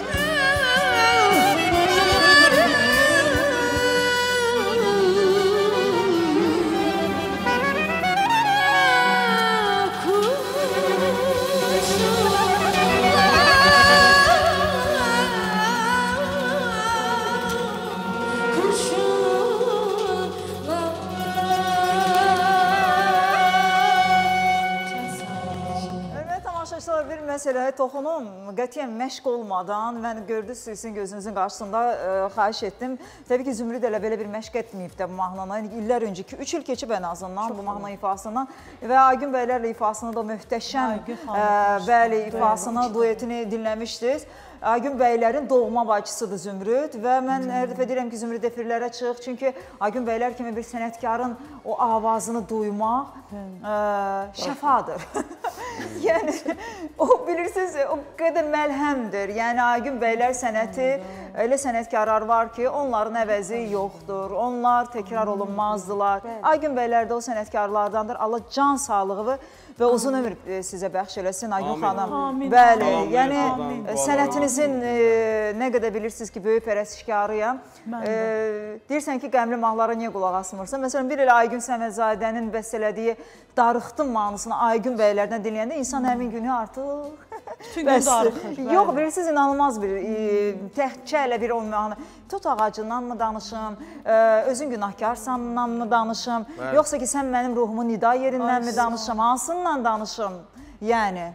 Hörmətli tamaşaçılar, bir məsələyə toxunum. Qətiyyən məşq olmadan, mən gördünüz sizin gözünüzün qarşısında xahiş etdim. Təbii ki, Zümrüd elə belə bir məşq etməyib də bu mahnını. İllər önceki, 3 il keçib ən azından bu mahnı ifasından və Aygün bəylərlə ifasını da möhtəşəm, bəli, ifasını, duetini dinləmişdiniz. Aygün bəylərin doğma bacısıdır Zümrüd və mən hər dəfə deyirəm ki, Zümrüd efirlərə çıx. Çünki Aygün bəylər kimi bir sənətkarın o avazını duymaq şəfadır. Yəni, o bilirsiniz, o qədər məlhəmdir. Yəni, Aygün bəylər sənəti, elə sənətkarlar var ki, onların əvəzi yoxdur. Onlar təkrar olunmazdılar. Aygün bəylər də o sənətkarlardandır. Allah can sağlığı və uzun ömür sizə bəxş eləsin Aygün xanım. Bəli, yəni sənətinizin nə qədər bilirsiniz ki, böyük pərəstişkarıyam. Deyirsən ki, qəmli mahnılara niyə qulaq asmırsan? Məsələn, bir elə Aygün Səmədzadənin bəstələdiyi Darıxdım mahnısını Aygün bəylərdən dinləyəndə insan həmin günü artıq bəsdir. Yox, bilirsiniz, inanılmaz bir, təhcə elə bir o mahnı. Tut ağacından mı danışım, özün günahkarsandan mı danışım, yoxsa ki, sən mənim ruhumun nida yerindən mi danışım, hansından danışım, yəni.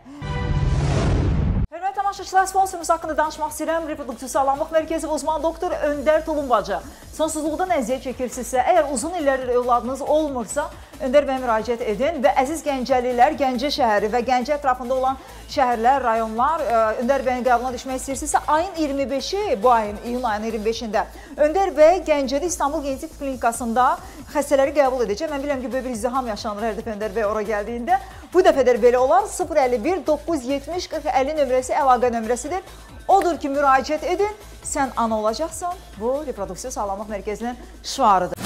Hörmətli tamaşaçılar, sponsorumuz haqqında danışmaq istəyirəm. Reproduktiv sağlamlıq mərkəzi uzman doktor Öndər Tulumbacı. Sonsuzluqdan əziyyət çəkirsinizsə, əgər uzun illərdir övladınız olmursa, Öndər bəyə müraciət edin və əziz Gəncəlilər, Gəncə şəhəri və Gəncə ətrafında olan şəhərlər, rayonlar Öndər bəyin qəbuluna düşmək istəyirsinizsə, ayın 25-i, bu ayın, iyun ayının 25-də Öndər bəy Gəncədə İstanbul Genetik Klinikasında xəstələri qəbul edəcək. Mən biləm ki, böyle bir izdiham yaşanır hər dəfə Öndər bəy ora gəldiyində. Bu dəfədir belə olar. 051 970 4050 nömrəsi əlaqə nömrəsidir. Odur ki, müraciət edin, sən ana olacaqsan. Bu, reproduktiv sağlamlıq mərkəzinin şüarıdır.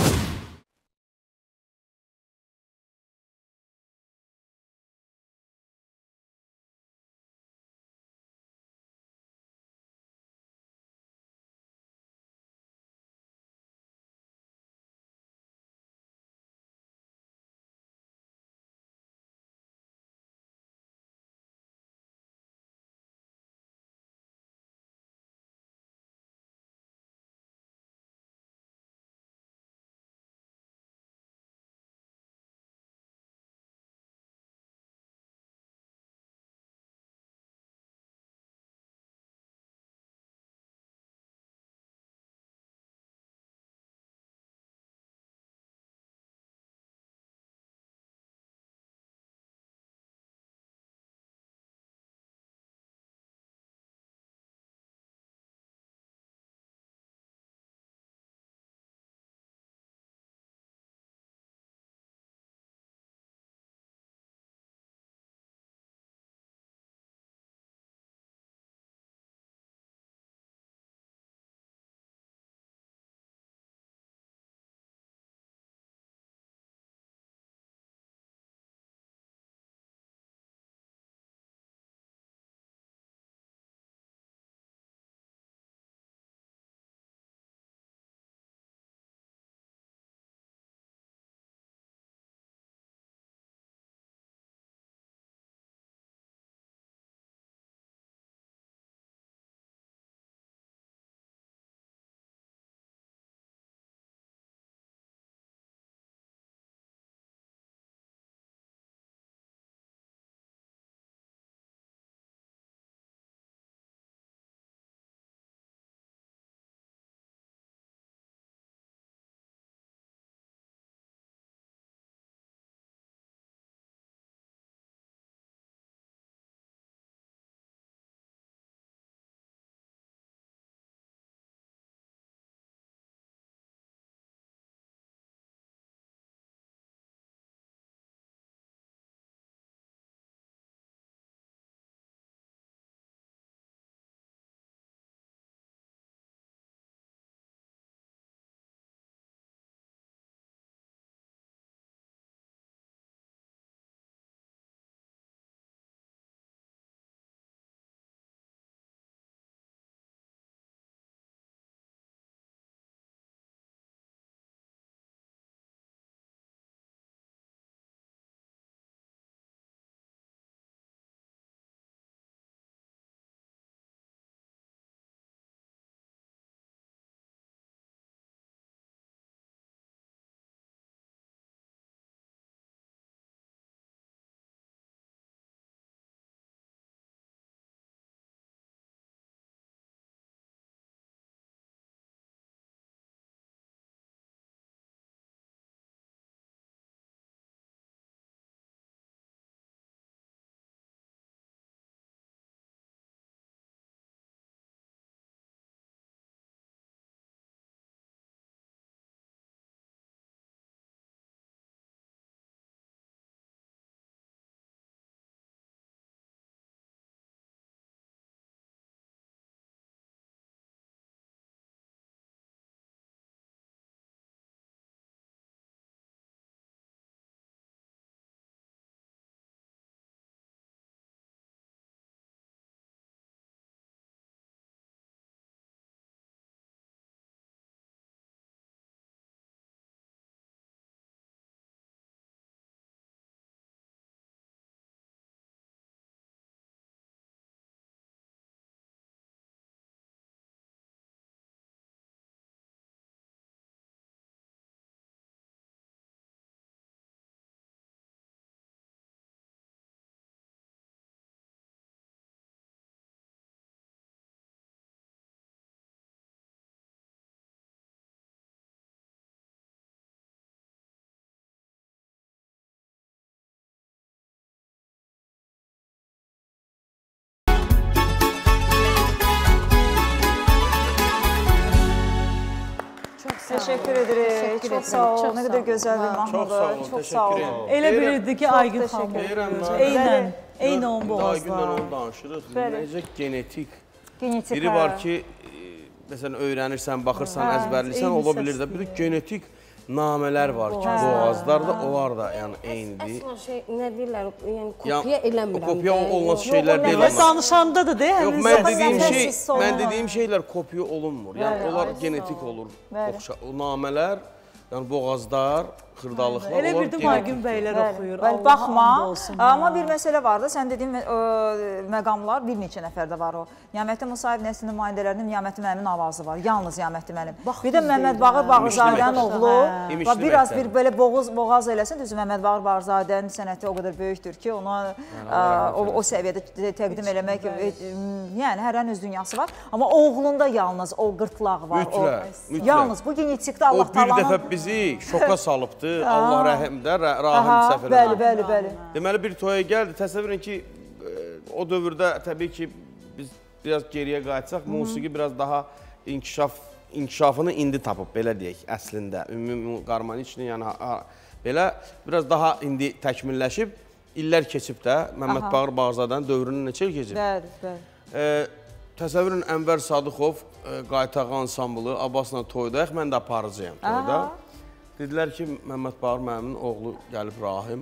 Təşəkkür edirik. Çox sağ ol. Nə qədər gözəl bir mahnıdır. Çox sağ olun. Elə bilirdi ki, Aygün xanım. Deyirəm, Eyni onun boğazlar. Aygünlə onu danışırıq. Necə genetik. Genetik. Biri var ki, məsələn, öyrənirsən, baxırsan, əzbərlirsən, ola bilir də. Bir genetik namələr var ki, boğazlar da, onlar da yəni eynidir. Əslən nə deyirlər, yəni kopya eləmirəm. Kopya olmaz şeylər deyil Və amma. danışanda da de, Yox, mən dediyim şeylər kopya olunmur. Yəni onlar genetik olur. O namələr, yəni boğazlar, xırdalıqlar, Elə bildim Aygün bəylər oxuyur. Baxma, amma bir məsələ var da, sən dediyin məqamlar bir neçə nəfərdə var o. Niyaməddin Musayev nəsil nümayəndələrinin Niyaməddin müəllimin avazı var, yalnız Niyaməddin müəllim. Bir də Məmməd Bağır Bağırzadənin oğlu, biraz bir belə boğaz eləsin, düzü Məmməd Bağır Bağırzadənin sənəti o qədər böyükdür ki, ona o səviyyədə təqdim eləmək, yəni hərənin öz dünyası var. Amma oğlunda yalnız o qırtlaq var. Mütləq. Yalnız bu genetikdə Allah talanın... O bir dəfə bizi şoka salıbdı. Allah rəhimdə, rahim səfərində. Bəli. Deməli, bir toya gəldi. Təsəvvürün ki, o dövrdə təbii ki, biz biraz geriyə qayıtsaq, musiqi biraz daha inkişafını indi tapıb, belə deyək, əslində. Ümumi qarmoniçini, yəni belə biraz daha indi təkmilləşib, illər keçib də, Məmməd Bağır Bağırzadənin dövrünün neçə il keçib? Bəli. Təsəvvürün Ənvər Sadıxov, Qaytağı ansamblı, Abbasla toydayıq, mən də aparıcıyam toyda. Dedilər ki, Məmməd Bağır müəllimin oğlu gəlib Rahim.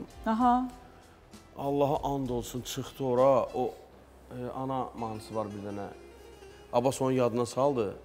Allaha and olsun, çıxdı ora. O ana mahnısı var bir dənə. Abbas onun yadına saldı.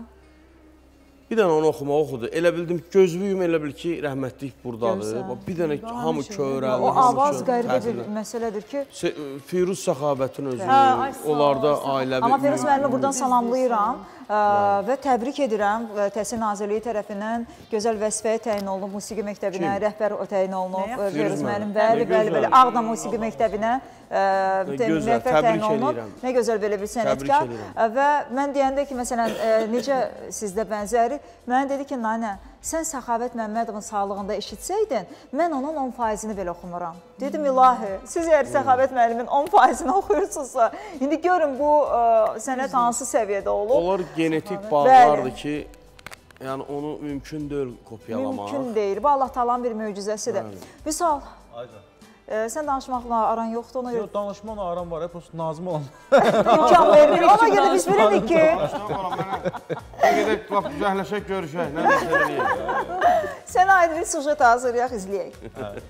Bir dənə onu oxudu. Elə bildim, gözlüyüm elə bil ki, rəhmətlik buradadır. Bir dənə hamı körəldi. O avaz qəribə bir məsələdir ki... Firuz Səxavətin özü, onlarda ailəvi... Amma Firuz müəllimi buradan salamlayıram və təbrik edirəm. Təhsil Nazirliyi tərəfindən gözəl vəzifəyə təyin olunub, musiqi məktəbinə rəhbər təyin olunub. Firuz müəllim, bəli, Ağdam musiqi məktəbinə rəhbər təyin olunub. Nə gözəl belə bir sənətkar. Və mən deyəndə ki, məsələn, necə sizdə bənzəri, mənə dedi ki, Nanə, sən Səxavət Məmmədovun sağlığında eşitsəydin, mən onun 10%-ni belə oxumuram. Dedim, ilahi, siz əgər Səxavət müəllimin 10%-ni oxuyursunuzsa, indi görün bu sənət hansı səviyyədə olub. Onlar genetik bağlardır ki, yəni onu mümkün deyil kopyalamaq. Mümkün deyil. Bu Allah Taala'nın bir möcüzəsidir. Vüsal, sən danışmaqla aran yoxdur, ona görə... Yox, danışmaqla aram var, prosto nazım olan. İmkan verilir. Ona görə biz bilirik ki... Gedək, zəhləşək, görüşək, nə desə eləyək. Sənə aid bir sujet hazırlayaq, izləyək.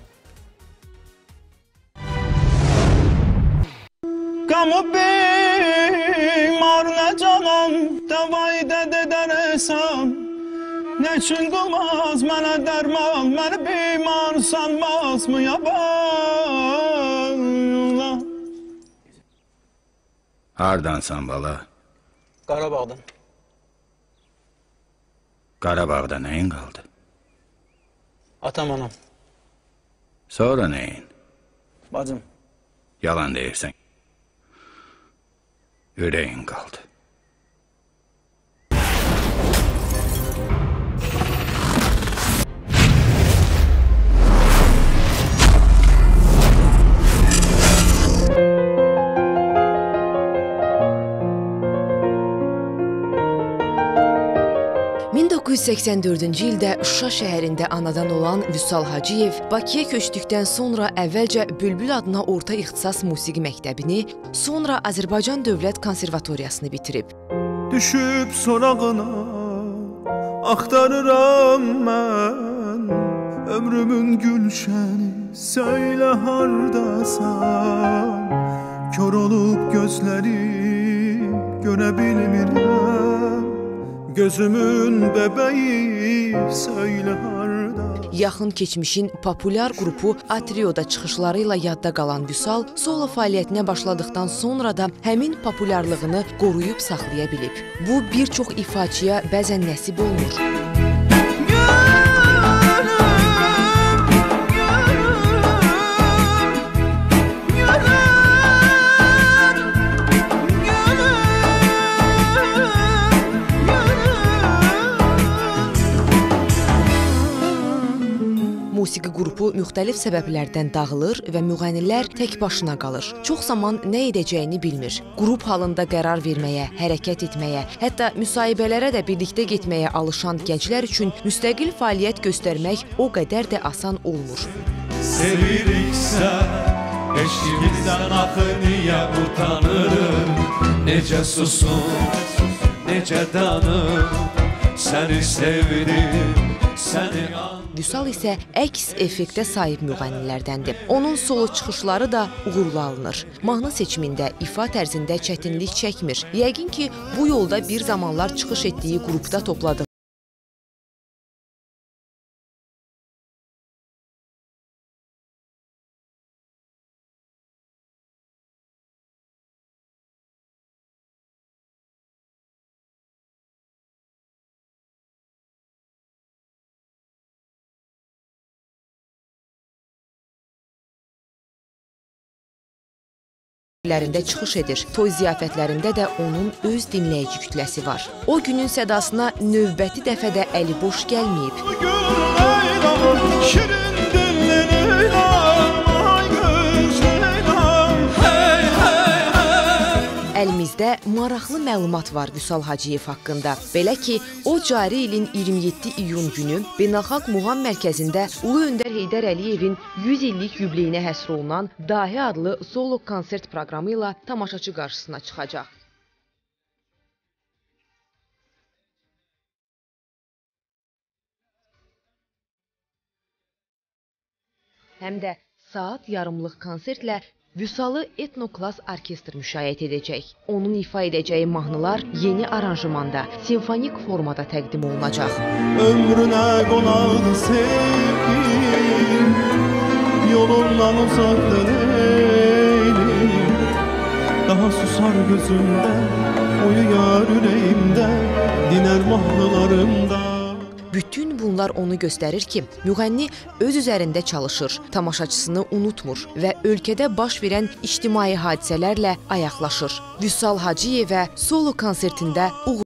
Qamı bimar nə canam, davay dədədərəsam. Nə üçün qılmaz mənə dərman, məni bimar sanmaz mı yaban? Hardansan bala? Qarabağdan. Qarabağda nəyin qaldı? Atam, anam. Sonra nəyin? Bacım. Yalan deyirsən. Ürəyin qaldı. ...1984-cü ildə Şuşa şəhərində anadan olan Vüsal Hacıyev Bakıya köçdükdən sonra əvvəlcə Bülbül adına orta ixtisas musiqi məktəbini, sonra Azərbaycan Dövlət Konservatoriyasını bitirib. Düşüb sorağına axtarıram mən, ömrümün gülşəni söylə hardasan, kör olub gözlərim görə bilmirəm. Gözümün bebeği söyle harda. Yaxın keçmişin populyar qrupu Atrioda çıxışlarıyla yadda qalan Vüsal solo fəaliyyətinə başladıqdan sonra da həmin populyarlığını qoruyub saxlaya bilib. Bu bir çox ifaçıya bəzən nəsib olmur. musiqi qrupu müxtəlif səbəblərdən dağılır və müğənnilər tək başına qalır. Çox zaman nə edəcəyini bilmir. Qrup halında qərar verməyə, hərəkət etməyə, hətta müsahibələrə də birlikdə getməyə alışan gənclər üçün müstəqil fəaliyyət göstərmək o qədər də asan olmur. Seviriksə, eşqimizdən axı niyə utanırım? Necə susun, necə danım, səni sevdim, səni anladım. Vüsal isə əks effektə sahib müğənnilərdəndir. Onun solo çıxışları da uğurlu alınır. Mahnı seçimində, ifa tərzində çətinlik çəkmir. Yəqin ki, bu yolda bir zamanlar çıxış etdiyi qrupda topladığı lərində çıxış edir. Toy ziyafətlərində də onun öz dinləyici kütləsi var. O günün sədasına növbəti dəfədə əli boş gəlməyib. Əlimizdə maraqlı məlumat var Vüsal Hacıyev haqqında. Belə ki, o cari ilin 27 iyun günü Beynəlxalq Muğam Mərkəzində Ulu Öndər Heydər Əliyevin 100 illik yubileyinə həsr olunan Dahi adlı solo konsert proqramı ilə tamaşaçı qarşısına çıxacaq. Həm də saat yarımlıq konsertlə Vüsalı Etnoklas Orkestr müşayiət edəcək. Onun ifa edəcəyi mahnılar yeni aranjmanda, simfonik formada təqdim olunacaq. Ömrünə qonağı sevdim, yolundan uzaqdır eylim. Daha susar gözümdə, uyuyar ürəyimdə, dinər mahnılarımda. Bütün bunlar onu göstərir ki, müğənni öz üzərində çalışır, tamaşaçısını unutmur və ölkədə baş verən ictimai hadisələrlə ayaqlaşır. Vüsal Hacıyevə solo konsertində uğur.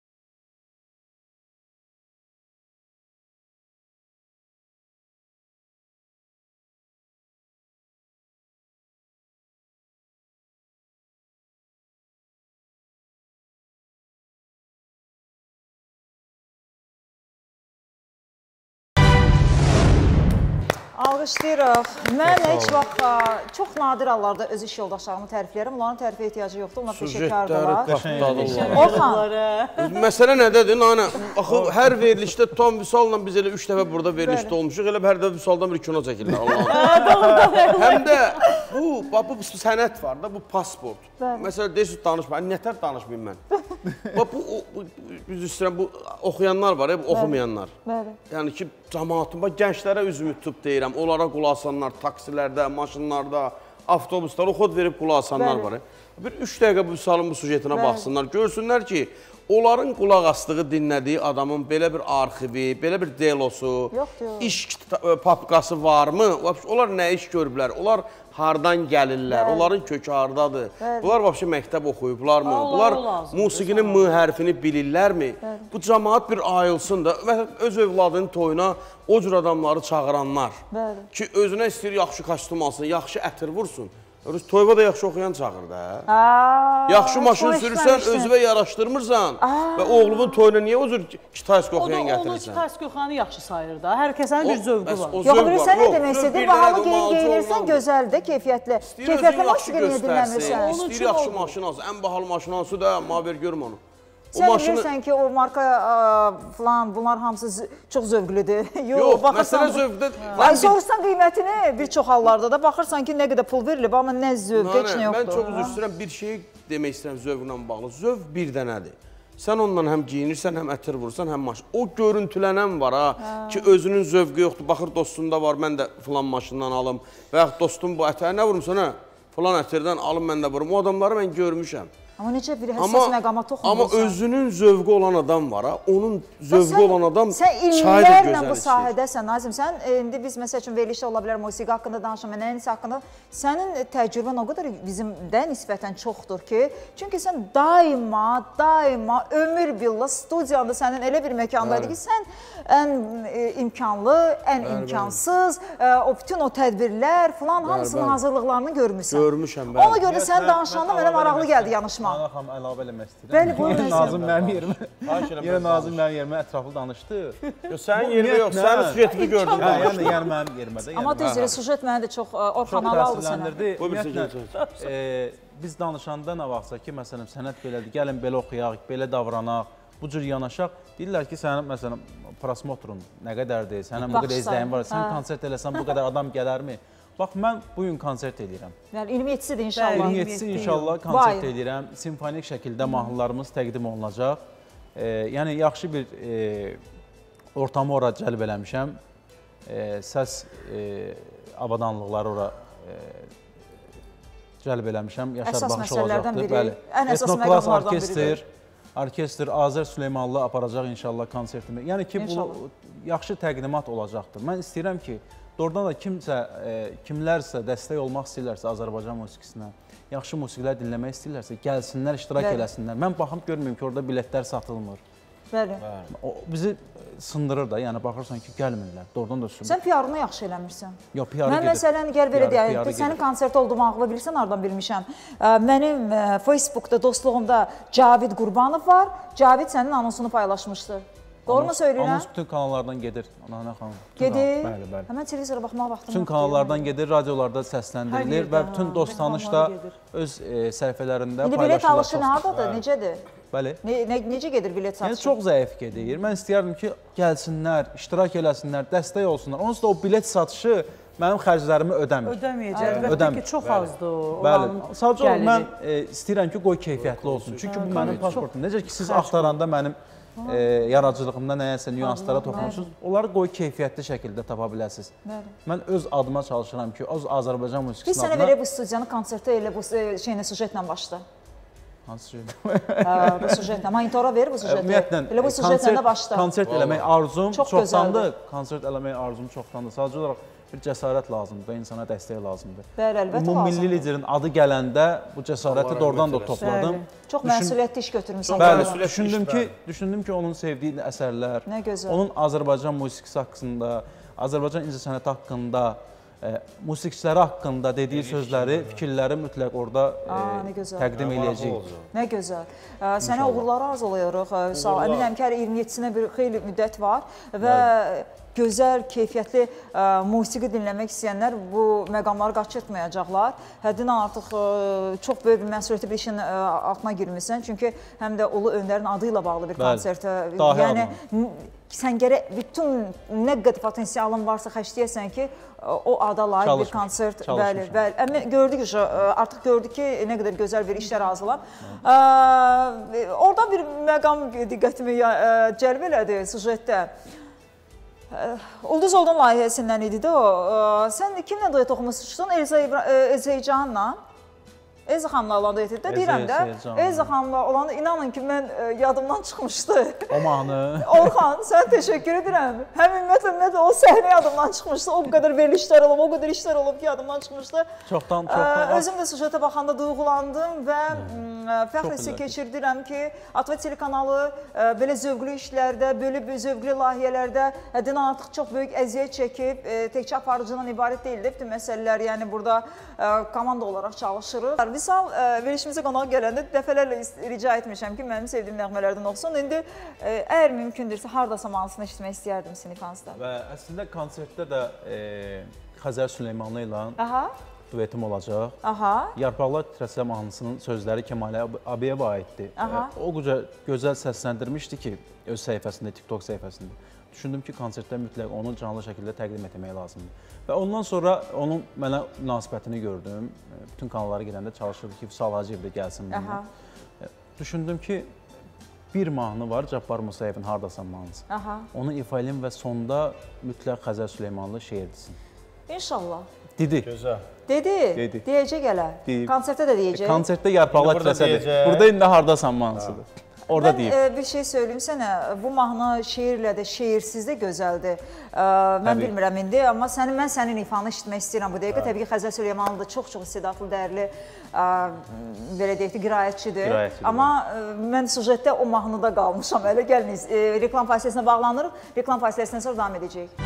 Alqışlayırıq. Mən heç vaxt çox nadir hallarda öz iş yoldaşlarımı tərifləyirəm. Onların tərifə ehtiyacı yoxdur. Onlar peşəkardırlar. Orxan. Məsələ nədədir? Axı, hər verilişdə tutan Vüsalla biz elə 3 dəfə burada verilişdə olmuşuq. Elə hər dəfə Vüsaldan bir kino çəkirlər. Həm də bu sənət var da, bu pasport. Məsələn, deyirsiniz, danışmayın. Nətər danışmayayım mən? Biz istəyirəm, bu oxuyanlar var, oxumayanlar. Yəni ki, cəmaatım, gənclərə üzümü tutub deyirəm. Onlara qulaq asanlar, taksilərdə, maşınlarda, avtobuslar, oxud verib qulaq asanlar var. Bir 3 dəqiqə bu Vüsalın bu sujetinə baxsınlar. Görsünlər ki, onların qulaq asdığı, dinlədiyi adamın belə bir arxivi, belə bir delosu, iş papqası varmı? Onlar nə iş görüblər? Onlar hardan gəlirlər? Onların kökü hardadır? Bunlar vəbşə məktəb oxuyublarmı? Bunlar musiqinin M hərfini bilirlərmi? Bu cəmaat bir ayılsın da, öz övladının toyuna o cür adamları çağıranlar ki, özünə istəyir yaxşı kostyum alsın, yaxşı ətir vursun. Toyva da yaxşı oxuyan çağır da. Yaxşı maşın sürürsən, özünə yaraşdırmırsan və oğlunun toyuna niyə o cür Kitaysk oxuyan gətirirsən? O da Kitaysk oxuyanı yaxşı sayır da. Hər kəsənin bir zövqü var. Yox, bilirsən nə demək istədir? Bahalı geyinirsən, gözəldir, keyfiyyətli. Keyfiyyətli musiqi niyə dinləmirsən? İstəyir yaxşı maşın alsın, ən bahalı maşın alsın da, ver görüm onu. Sən bilirsən ki, o marka falan, bunlar hamısı çox zövqlüdür. Yox, məsələ zövqdür. Soruşsan qiymətini bir çox hallarda da baxırsan ki, nə qədər pul verilib, amma nə zövq, heç nə yoxdur. Mən çox üzr istəyirəm, bir şey demək istəyirəm zövqlə bağlı. Zövq bir dənədir. Sən onunla həm giyinirsən, həm ətir vurursan, həm maşın. O görüntülənən var ki, özünün zövqü yoxdur. Baxır, dostunda var, mən də filan maşından alım. Və yaxud dostum bu ətər nə vurmuşsan, filan ətirdən alım, mən də vurum. O adamları mən görmüşəm. Amma necə bir həssas məqama toxunursan. Amma özünün zövqü olan adam var ha. Onun zövqü olan adam sən çaydır illərlə gözəl bu içir. sahədəsən Nazim. Sən indi biz məsəl üçün verilişdə ola bilər musiqi haqqında danışma, nəyisə haqqında. Sənin təcrübən o qədər bizimdə nisbətən çoxdur ki, çünki sən daima ömür billah studiyanda sənin elə bir məkandaydı ki, sən ən imkanlı, ən imkansız, o bütün o tədbirlər falan hamısının hazırlıqlarını görmüsən. Görmüşəm, bəli. Ona görə sən danışanda mənə maraqlı gəldi yanışma. Ana xanım əlavə eləmək istəyirəm. Bəli, buyurun. Nazım mənim yerimə. Yenə Nazım mənim yerimə ətraflı danışdı. Sənin yerində yox, sənin sujetini gördüm. Yəni mənim yerimə də. Amma düzdür, sujet mənə də çox orxanalı aldı sənə. Ümumiyyətlə, biz danışanda nə vaxtsa ki, məsələn, sənət belədir, gəlin belə oxuyaq, belə davranaq, bu cür yanaşaq. Deyirlər ki, sənin, məsələn, prosmotrun nə qədərdir, sənin bu qədər izləyin var, sən konsert eləsən bu qədər adam gələrmi? Bax, mən bugün konsert edirəm. Yəni 27-sidir inşallah. 27-si inşallah konsert edirəm. Simfonik şəkildə mahnılarımız təqdim olunacaq. Yəni, yaxşı bir ortamı ora cəlb eləmişəm. Səs avadanlıqları ora cəlb eləmişəm. Yaşar Baxış olacaqdır. Ən əsas məqamlardan biridir. Orkestr Azər Süleymanlı aparacaq inşallah konsertimi. Yəni ki, bu yaxşı təqdimat olacaqdır. Mən istəyirəm ki, doğrudan da kimlərsə dəstək olmaq istəyirlərsə Azərbaycan musiqisinə, yaxşı musiqilər dinləmək istəyirlərsə, gəlsinlər, iştirak eləsinlər. Mən baxım, görməyim ki, orada biletlər satılmır. Bəli. Bizi sındırır da, yəni baxırsan ki, gəlmirlər. Doğrudan da sürmür. Sən PR-ını yaxşı eləmirsən. Yox, PR-ı gedir. Mən məsələn, gəl belə deyək, sənin konsert olduğumu bilirsən, hardan bilmişəm. Mənim Facebookda, dostluğumda Cavid Qurbanov var. Cavid sənin anonsunu paylaşmışdır. Doğru mu söyləyirəm? Anons bütün kanallardan gedir. Ana xanım. Gedir? Bəli, bəli. Həmən televizora baxmağa vaxtım yoxdur. Bütün kanallardan gedir, radiolarda səsləndirilir və bütün dost tanışda öz səhifələrində paylaşırlar. İndi bilet alışı nə hardadır, necədir? Bəli. Necə gedir bilet satışı? Yəni, çox zəif gedir. Mən istəyərdim ki, gəlsinlər, iştirak eləsinlər, dəstək olsunlar. Onsuz da o bilet satışı mənim xərclərimi ödəmir. Ödəməyəcək, əlbəttə ki, çox azdır o. Bəli, sadəcə mən istəyirəm ki, qoy keyfiyyətli olsun. Çünki bu mənim pasportum. Necə ki, siz axtaranda mənim yaradıcılığımda nəyəsə nüanslara toxunursunuz, onları qoy keyfiyyətli şəkildə tapa biləsiniz. Mən öz adıma çalışıram ki, öz Azərbaycan musiqisinin adına... Biz sənə verək bu studiyanı konsertə elə bu sujetlə başla. Hansı sujetlə? Bu sujetlə. Monitora ver bu sujetlə. Elə bu sujetlə də başla. Konsert eləmək arzum çoxdandır. Konsert eləmək arzum çoxdandır. Sadəcə olaraq bir cəsarət lazımdır, insana dəstək lazımdır. Bəli, əlbəttə lazımdır. Ümummilli liderin adı gələndə bu cəsarəti doğrudan da topladım. Çox məsuliyyətli iş götürmüsən. Bəli, düşündüm ki, onun sevdiyi əsərlər, onun Azərbaycan musiqisi haqqında, Azərbaycan incəsənəti haqqında, musiqiçiləri haqqında dediyi sözləri, fikirləri mütləq orada təqdim eləyəcəyik. Nə gözəl. Sənə uğurlar arzulayırıq. Əminəm ki, 27-sinə bir xeyli müddət var və gözəl, keyfiyyətli musiqi dinləmək istəyənlər bu məqamları qaçırtmayacaqlar. Həddindən artıq çox böyük bir məsuliyyətli bir işin altına girmişsən. Çünki həm də Ulu Öndərin adı ilə bağlı bir konsertə. Yəni, sən gərək bütün nə qədər potensialın varsa xərcləyəsən ki, o ada layiq bir konsert. Bəli, bəli. Gördük ki, artıq gördük ki, nə qədər gözəl bir işlər hazırlam. Orada bir məqam diqqətimi cəlb elədi sujetdə. Ulduz Oldun layihəsindən idi də o. Sən kimlə duet oxumuşdun? Elza Can'la. Elza xanımla olan duetdə deyirəm də. Elza xanımla olan inanın ki, mən yadımdan çıxmışdı. O mahnı. Orxan, sən təşəkkür edirəm. Həm ümumiyyətlə o səhnə yadımdan çıxmışdı. O qədər verilişlər olub, o qədər işlər olub ki, yadımdan çıxmışdı. Çoxdan. Özüm də sujetə baxanda duyğulandım və fəxr hissi keçirdirəm ki, ATV telekanalı belə zövqlü işlərdə, belə zövqlü layihələrdə həddindən artıq çox böyük əziyyət çəkib, təkcə aparıcından ibarət deyildi bütün məsələlər, yəni burada komanda olaraq çalışırıq. Vüsal, verilişimizə qonaq gələndə dəfələrlə rica etmişəm ki, mənim sevdiyim nəğmələrdən oxusun. İndi əgər mümkündürsə, haradasa mahnısını eşitmək istəyərdim sinifhanızda. Və əslində konsertdə də Xəzər Süleymanlı ilə duetim olacaq. Yarpaqlar titrəsə mahnısının sözləri Kəmalə Abiyevə aiddir. O gözəl səsləndirmişdi ki, öz səhifəsində, TikTok səhifəsində. Düşündüm ki, konsertdə mütləq onu canlı şəkildə təqdim etmək lazımdır. Və ondan sonra onun mənə münasibətini gördüm. Bütün kanallara gedəndə çalışırdı ki, Vüsal Hacıyev də gəlsin mənə. Düşündüm ki, bir mahnı var, Cabbar Musayevin Hardasan mahnısı. Onu ifa edim və sonda mütləq Xəzər Süleymanlı şeir etsin. İnşallah. Dedi. Gözəl. Dedi. Deyəcək elə. Deyib. Konsertdə də deyəcək. Konsertdə yarpaqlar titrəsədir. Burada indi hardasan mahnısıdır. Orada deyib. Mən bir şey söyleyeyim sənə. Bu mahnı şeirlə də, şeirsiz də gözəldir. Mən bilmirəm indi, amma mən sənin ifanı eşitmək istəyirəm bu dəqiqə. Təbii ki, Xəzər Süleymanlı da çox istedadlı, dəyərli, belə deyək ki, qiraətçidir. Amma mən sujetdə o mahnıda qalmışam. Elə gəlin, reklam fasiləsinə bağlanırıq. Reklam fasiləsindən sonra davam edəcəyik.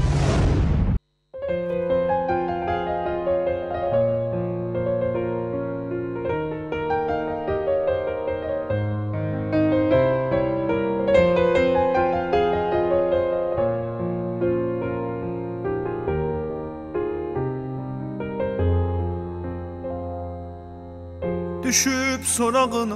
Düşüb sorağına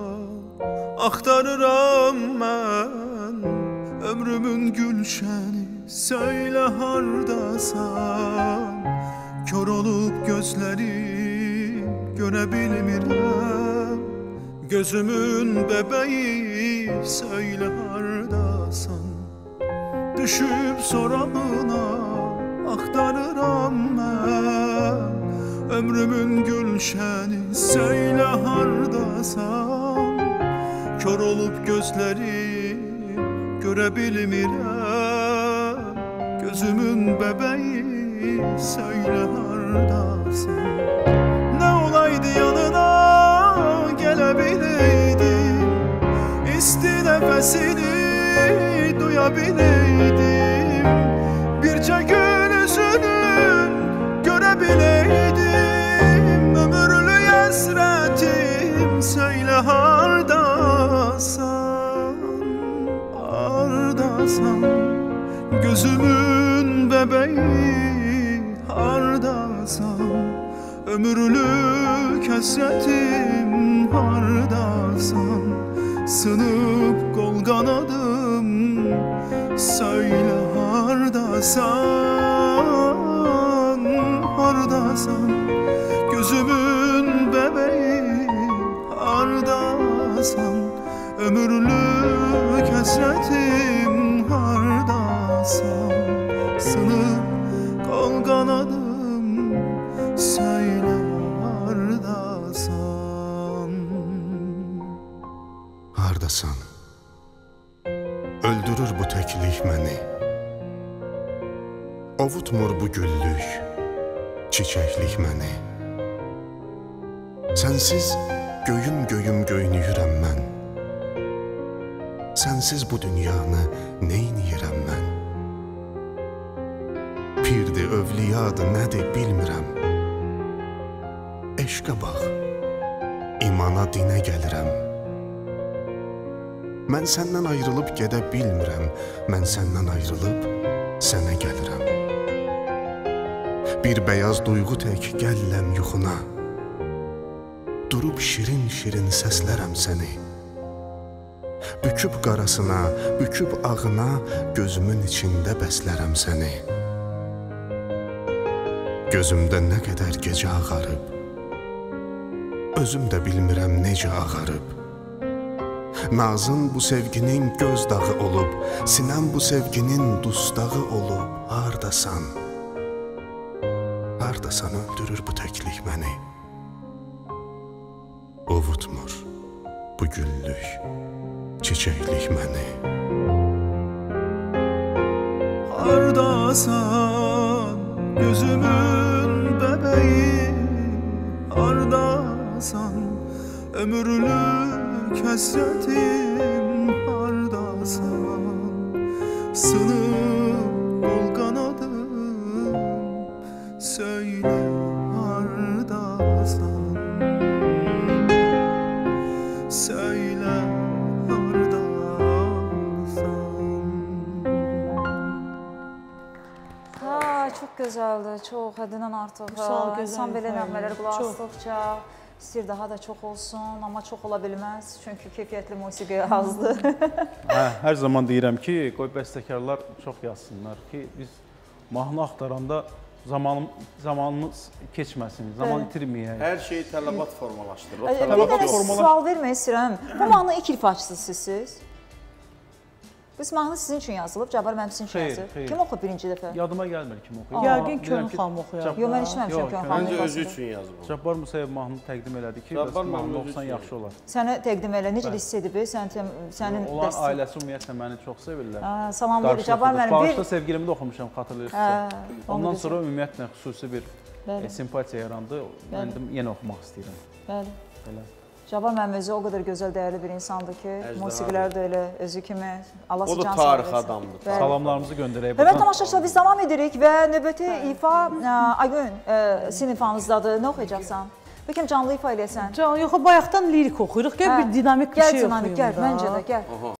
axtarıram mən ömrümün gülşəni söylə hardasan kör olub gözlərim görə bilmirəm gözümün bəbəyi söylə hardasan düşüb sorağına axtarıram mən ömrümün gülşəni söylə hardasan kör olub gözlərim görə bilmirəm gözümün bəbəyi söylə hardasan nə olaydı yanına gələ biləydim isti nəfəsini duya biləydim bircə gün üzünün görə biləydim ömürlük həsrətim söylə hardasan hardasan gözümün bəbəyi hardasan ömürlük həsrətim hardasan sınıb qol qanadım söylə hardasan hardasan gözümün bəbəyi hardasan ömürlük həsrətim hardasan sınıb qol qanadım söylə hardasan hardasan öldürür bu təklik məni ovutmur bu güllük çiçəklik məni sənsiz göyüm göynüyürəm mən sənsiz bu dünyanı neyniyirəm mən pirdi övliyadı nədir bilmirəm eşqə bax imana dinə gəlirəm mən səndən ayrılıb gedə bilmirəm mən səndən ayrılıb sənə gəlirəm bir bəyaz duyğu tək gəlləm yuxuna durub şirin-şirin səslərəm səni büküb qarasına, büküb ağına gözümün içində bəslərəm səni gözümdə nə qədər gecə ağarıb özüm də bilmirəm necə ağarıb nazın bu sevginin göz dağı olub sinəm bu sevginin dustağı olub hardasan hardasan öldürür bu təklik məni ovutmur bu güllük çiçəklik məni hardasan gözümün bəbəyi hardasan ömürlük həsrətim hardasan sınıb qol qanadım söylə hardasan söylə Çox gözəldir, çox həddindən artıq. İnsan belə nəğmələr qulaq asdıqca istəyir daha da çox olsun, amma çox ola bilməz. Çünki keyfiyyətli musiqi azdır. Hər zaman deyirəm ki, qoy bəstəkarlar çox yazsınlar ki, biz mahnı axtaranda zamanımız keçməsin, zaman itirməyək. Hər şeyi tələbat formalaşdırır. Bir dənə sual vermək istəyirəm. Bu mahnı ilk ifaçısı sizsiniz? Bu Biz mahnı sizin üçün yazılıb, Cabbar mənim sizin üçün yazılıb. Kim oxuyub birinci dəfə? Yadıma gəlmir kim oxuyub. Yəqin Könül xanım oxuyar. Yox, mən işləmişəm Könül xanım. Məncə özü üçün yazıb. Cabbar Musayev mahnı təqdim elədi ki, mahnı oxusan yaxşı olar. Səni təqdim elə, necə hiss edib, sənin Olan ailəsi ümumiyyətlə məni çox sevirlər. Salamlayır, Cabbar mənim. Bağışda sevgilimi də oxumuşam, xatırlayırsınızsa. Ondan sonra ümumiyyətlə xüsusi bir simpatiya yarandı. Mən də yenə oxumaq istəyirəm. Bəli. Cabbar mənim özü o qədər gözəl, dəyərli bir insandır ki, musiqilər də elə, özü kimi Allah o da tarix adamdır. Salamlarımızı göndərək. Evet, tamaşaçılar, biz davam edirik və növbəti ifa Aygün sinifanızdadır. Nə oxuyacaqsan? Bəlkə canlı ifa eləyəsən? Yox, bayaqdan lirik oxuyuruq. Gəl bir dinamik bir şey oxuyum. Gəl, məncə də, gəl.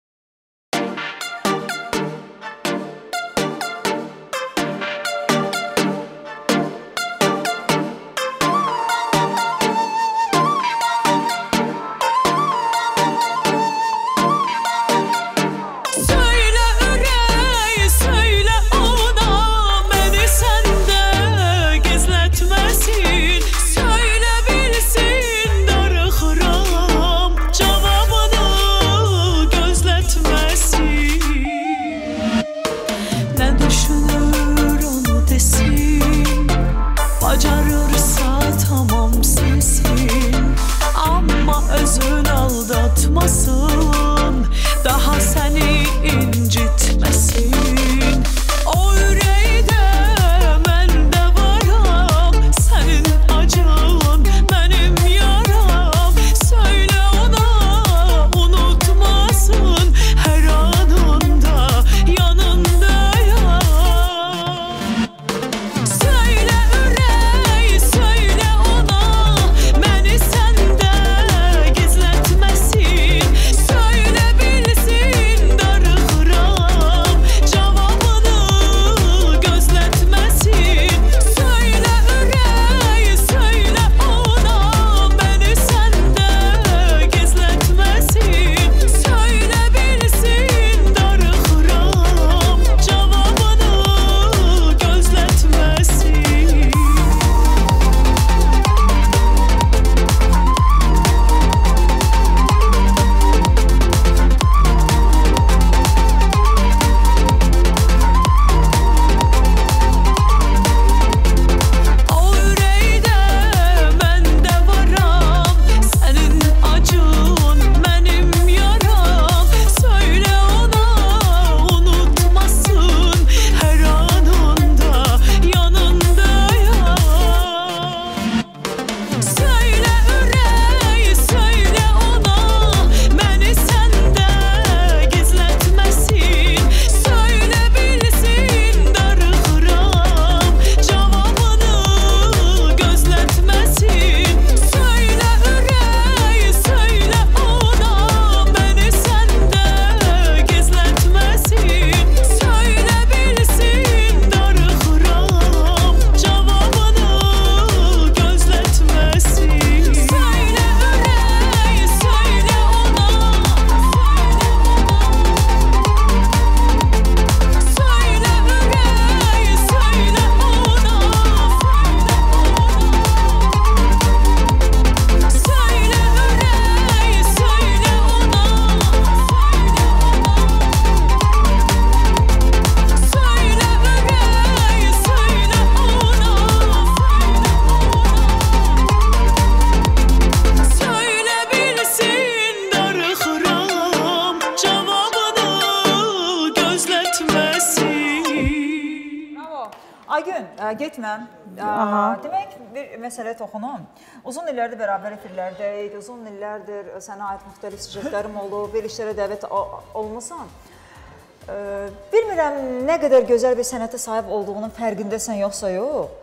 Getməm. Demək, bir məsələ toxunum. Uzun illərdir bərabər efirlərdəyik, uzun illərdir sənə aid müxtəlif süjetlərim olub, verilişlərə dəvət olmusan. Bilmirəm, nə qədər gözəl bir sənətə sahib olduğunun fərqindəsən yoxsa yox.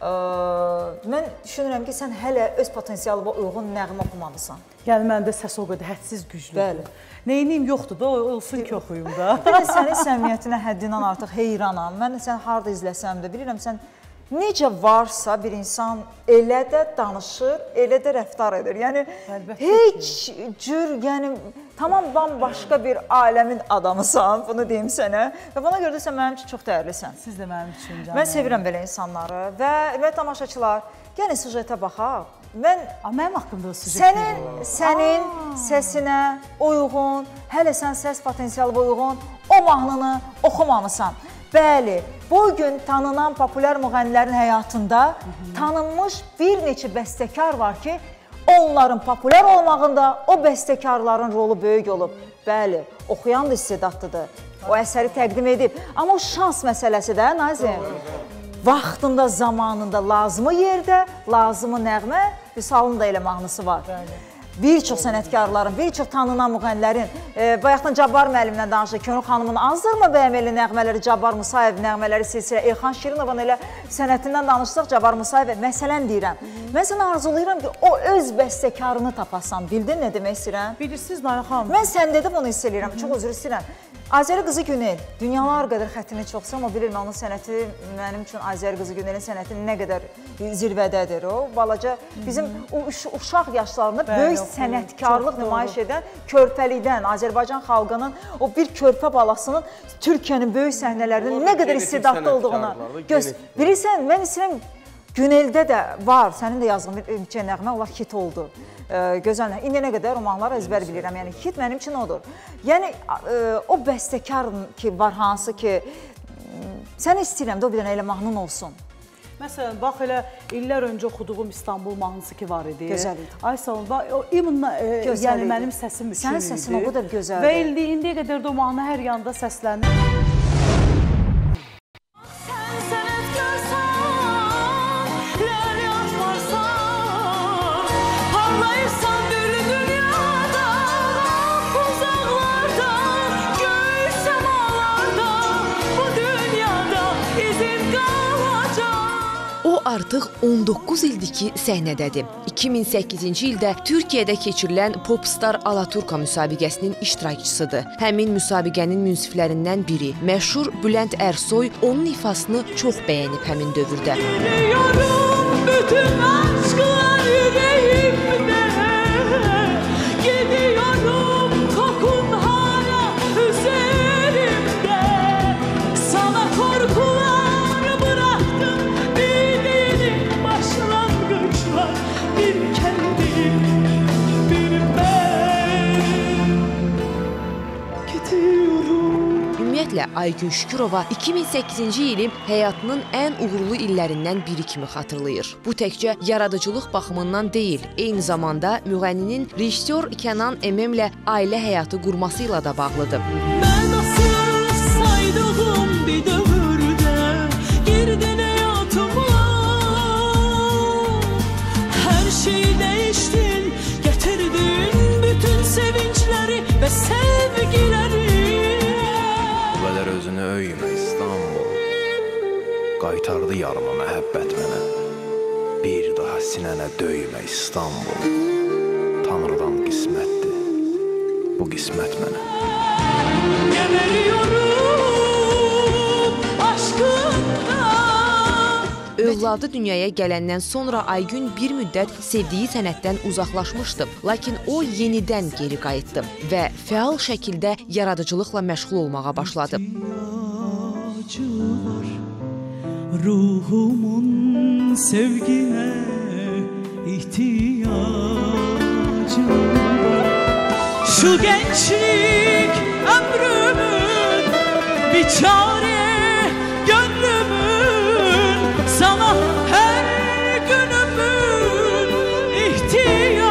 Mən düşünürəm ki, sən hələ öz potensialıma uyğun nəğmə oxumalısan. Yəni, məndə səs o qədər hədsiz güclüdür. Neyiniyim yoxdur da, olsun ki, oxuyum da. Mən sənin səmiyyətinə həddindən artıq heyranam. Mən sən harada izləsəm də, bilirəm, sən necə varsa bir insan elə də danışır, elə də rəftar edir. Yəni, heç cür, yəni, tamam bambaşqa bir aləmin adamısan, bunu deyim sənə. Və buna görə də sən mənim üçün çox dəyərlisən. Siz də mənim üçün canım. Mən sevirəm belə insanları və əlbəttə tamaşaçılar, gəlin süjetə baxaq. Mənim haqqımda o süjet sənin səsinə uyğun, hələ sən səs potensialı uyğun o mahnını oxumamısan. Bəli, bu gün tanınan populyar müğənnilərin həyatında tanınmış bir neçə bəstəkar var ki, onların populyar olmağında o bəstəkarların rolu böyük olub. Bəli, oxuyan da istedadlıdır, o əsəri təqdim edib. Amma o şans məsələsi də, Nazim, vaxtında, zamanında, lazımı yerdə, lazımı nəğmə, Vüsalın da elə mahnısı var. Bir çox sənətkarların, bir çox tanınan müğənnilərin, bayaqdan Cabbar müəllimlə danışdı, Könül xanımın azdırmı bəyəməli nəğmələri, Cabbar Musayev nəğmələri silsilə, Elxan Şirinovun elə sənətindən danışsaq, Cabbar Musayev, məsələn deyirəm. Mən sənə arzulayıram ki, o öz bəstəkarını tapasan, bildin nə demək istəyirəm? Bilirsiniz, Nayla xanım. Mən səndə də bunu hiss edirəm, çox özür istəyirəm. Azəri qızı Günel, dünyalar qədər xəttini çox sevəm, o bilirəm, onun sənəti, mənim üçün Azəri qızı Günelin sənəti nə qədər zirvədədir o. Balaca, bizim uşaq yaşlarında böyük sənətkarlıq nümayiş edən körpəlikdən, Azərbaycan xalqının o bir körpə balasının Türkiyənin böyük səhnələrində nə qədər istedadlı olduğunu bilirsən, mən istəyirəm, Güneldə də var, sənin də yazdığın bir nəğmə, onlar hit oldu. Gözəl, indi nə qədər romanlar əzbər bilirəm, yəni hit mənim üçün odur. Yəni, o bəstəkar ki var, hansı ki, səni istəyirəm də o bir dənə elə mahnın olsun. Məsələn, bax elə illər öncə oxuduğum İstanbul mahnısı ki var idi. Gözəl idi. Ay sağ olun, o imunla, yəni mənim səsim üçün idi. Sənin səsin o qədər gözəldir. Və indiyə qədər də o mahnı hər yanda səslənir. Artıq 19 ildir ki, səhnədədir. 2008-ci ildə Türkiyədə keçirilən Popstar Alaturka müsabiqəsinin iştirakçısıdır. Həmin müsabiqənin münsiflərindən biri, məşhur Bülent Ersoy, onun ifasını çox bəyənib həmin dövrdə. Aygün Şükürova 2008-ci ili həyatının ən uğurlu illərindən biri kimi xatırlayır. Bu təkcə yaradıcılıq baxımından deyil, eyni zamanda müğənninin rejissor Kənan Əməmlə ailə həyatı qurması ilə da bağlıdır. Mən asıl saydığım bir dövrdə girdin həyatıma, hər şey dəyişdin, gətirdin bütün sevinçləri və sevgiləri. Özünü öymə İstanbul, qaytardı yarıma məhəbbət mənə, bir daha sinənə döymə İstanbul, Tanrıdan qismətdir, bu qismət mənə. Övladı dünyaya gələndən sonra Aygün bir müddət sevdiyi sənətdən uzaqlaşmışdı. Lakin o yenidən geri qayıtdı və fəal şəkildə yaradıcılıqla məşğul olmağa başladı. Ruhumun sevginə ihtiyacı var. Şu gençlik ömrümün biçare gönlümün sana her günümün ihtiyacı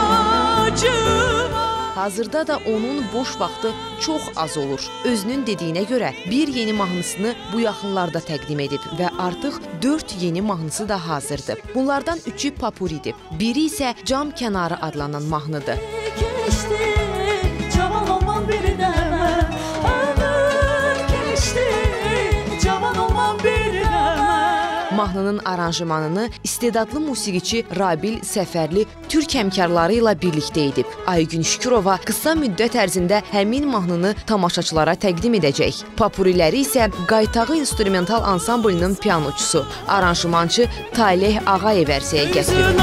var. Hazırda da onun boş vaxtı çox az olur. Özünün dediyinə görə bir yeni mahnısını bu yaxınlarda təqdim edib və artıq 4 yeni mahnısı da hazırdır. Bunlardan 3'ü Papuri'dir. Biri isə Cam Kənarı adlanan mahnıdır. Geçti, cavan olman bir demə, ömür geçti, cavan olman bir demə. Mahnının aranjmanını istedadlı musiqiçi Rabil Səfərli Türk həmkarları ilə birlikdə edib. Aygün Şükürova qısa müddət ərzində həmin mahnını tamaşaçılara təqdim edəcək. Papuriləri isə Qaytağı instrumental ansamblının pianoçusu, aranjmançı Taleh Ağayev ərsəyə gətirib.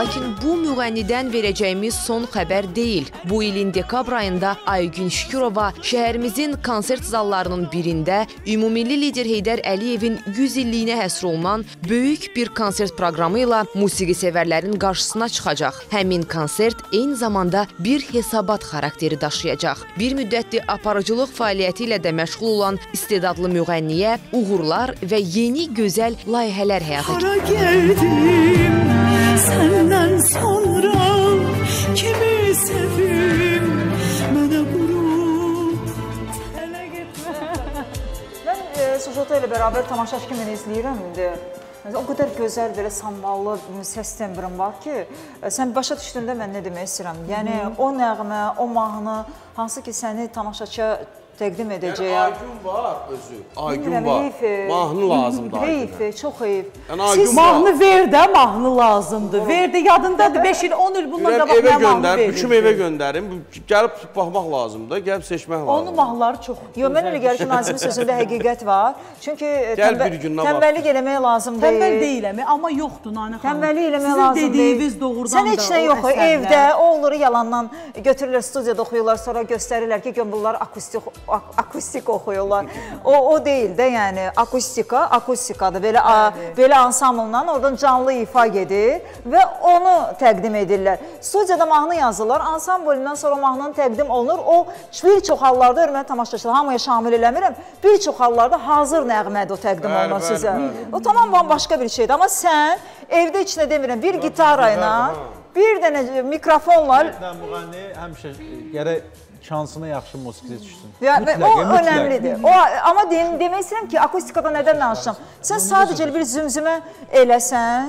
Lakin bu müğənnidən verəcəyimiz son xəbər deyil. Bu ilin dekabr ayında Aygün Şükürova şəhərimizin konsert zallarının birində Ümumilli lider Heydər Əliyevin 100 illiyinə həsr olunan böyük bir konsert proqramı ilə musiqi sevərlərin qarşısına çıxacaq. Həmin konsert eyni zamanda bir hesabat xarakteri daşıyacaq. Bir müddətli aparıcılıq fəaliyyəti ilə də məşğul olan istedadlı müğənniyə uğurlar və yeni gözəl layihələr həyata geldim senden sonra kimi sevim mənə qurub hələ getmə. Mən Sujoto ilə bərabər tamaşaç kimi izləyirəm indi. O qədər gözəl, belə samballı səs tembrim var ki, sən başa düşdüyündə mən nə demək istəyirəm. Yəni, o nəğmə, o mahnı, hansı ki, səni tamaşaça təqdim edəcək. Yəni, Aygün var özü, Aygün var. Mahnı lazımdır Aygünə. Heyf, çox heyf. Siz mahnı ver də, mahnı lazımdır. Ver də, yadındadır, 5 il, 10 il bundan qabaq nə mahnı verir. Bütün evə göndərim, gəlib baxmaq lazımdır, gəlib seçmək lazımdır. Onun mahnıları çox gözəl. Yox, mən elə gəlir ki, Nazimin sözündə həqiqət var. Çünki tənbəllik eləmək lazım deyil. Tənbəl deyiləmi, amma yoxdur, Nanə xanım. Tənbəllik eləmək lazım deyil. Sizin dediyiniz doğrudan da sən heç nə yox, evdə, o olur yalandan götürürlər, studiyada oxuyurlar, sonra göstərirlər ki, bunlar akustik oxuyurlar. O deyil də, yəni akustikadır. Belə ansamblla oradan canlı ifa gedir və onu təqdim edirlər. Studiyada mahnı yazırlar, ansambolindən sonra mahnının təqdim olunur. O bir çox hallarda, örməni tamaşaçılar, hamıya şamil eləmirəm, bir çox hallarda hazır nəğmədir o təqdim olunur sizə. O tamam başqa bir şeydir. Amma sən evdə içinə demirəm, bir gitara ilə, bir dənə mikrofonla... Müğənni həmişə gərək şansına yaxşı musiqisi düşsün. O önəmlidir. Amma demək istəyirəm ki, akustikada nədən danışacağım? Sən sadəcə bir zümzümə eləsən,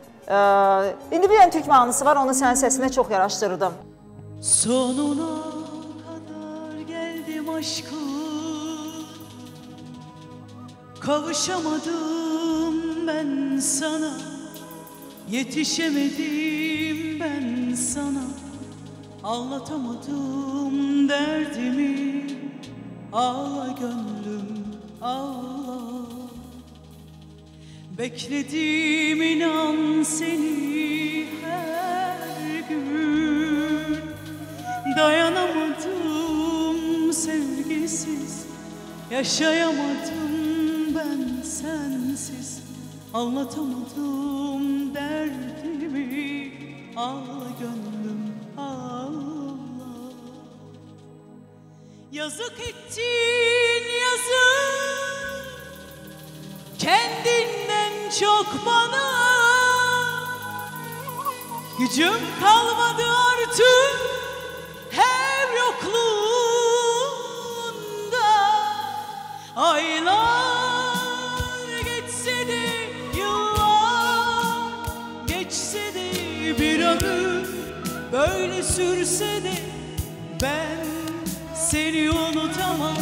indi bir dənə türk mahnısı var, onu sənin səsinə çox yaraşdırdım. Sonuna kadar geldim aşkım, kavuşamadım ben sana, yetişemedim ben sana, anlatamadım derdimi, ağla gönlüm ağla. Bekledim inan seni her gün, dayanamadım sevgisiz, yaşayamadım ben sensiz, anlatamadım derdimi, ağla gönlüm ağla. Yazık ettin yazık, kendinden çok bana, gücüm kalmadı artık her yokluğunda. Aylar geçse de yıllar geçse de bir ömür böyle sürse de ben seni unutamam.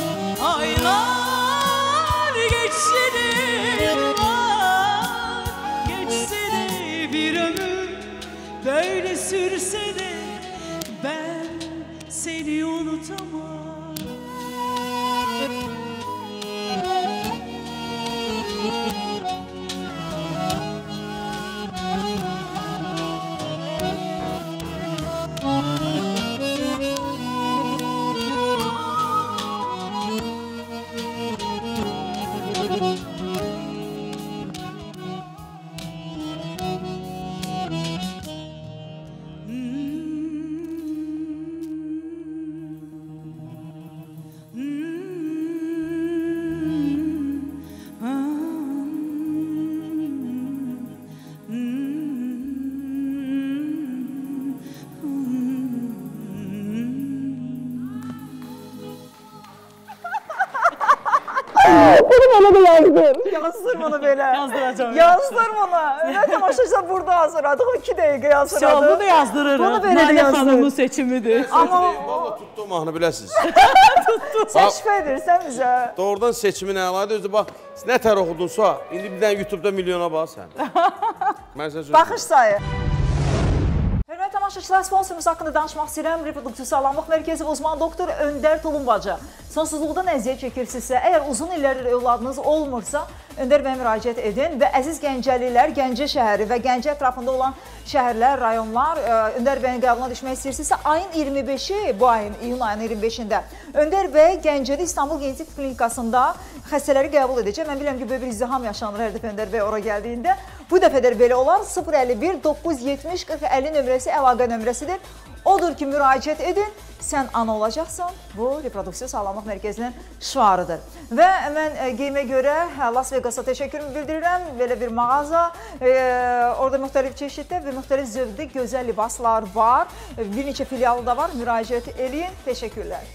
Aylar geçse de yıllar geçse de bir ömür böyle sürse de ben seni unutamam. Yazdır bunu belə. Yazdıracağım. Yazdır bunu. Öyle tamaşaçılar burada hazırladık. 2 dəqiqə hazırladık. Bunu yazdırırıq. Bunu belə Nalə yazdır. xanımın seçimidir. Amma Valla tutdu mahnı biləsiniz. sən şübhə edirsən bizə. Doğrudan seçimin əladır. Özü bax, nə tər oxudunsa, indi bir dənə YouTube-da milyona bax sən. Mən sənə Baxış sayı. Hörmətli tamaşaçılar, sponsorumuz haqqında danışmaq istəyirəm. Reproduktiv sağlamlıq mərkəzi uzman doktor Öndər Tulumbacı. sonsuzluqdan əziyyət çəkirsinizsə, əgər uzun illər övladınız olmursa, Öndər bəyə müraciət edin və əziz Gəncəlilər, Gəncə şəhəri və Gəncə ətrafında olan şəhərlər, rayonlar Öndər bəyin qəbuluna düşmək istəyirsinizsə, ayın 25-i, bu ayın, iyun ayının 25-də Öndər bəy Gəncədə İstanbul Genetik Klinikasında xəstələri qəbul edəcək. Mən biləm ki, böyle bir izdiham yaşanır hər dəfə Öndər bəy ora gəldiyində. Bu dəfədir belə olar. 051 970 4050 nömrəsi əlaqə nömrəsidir. Odur ki, müraciət edin, sən ana olacaqsan, bu reproduksiya sağlamlıq mərkəzinin şüarıdır. Və mən qeymə görə Las Vegas'a təşəkkürümü bildirirəm, belə bir mağaza, orada müxtəlif çeşiddə və müxtəlif zövqdə gözəl libaslar var, bir neçə filialı da var, müraciət edin, təşəkkürlər.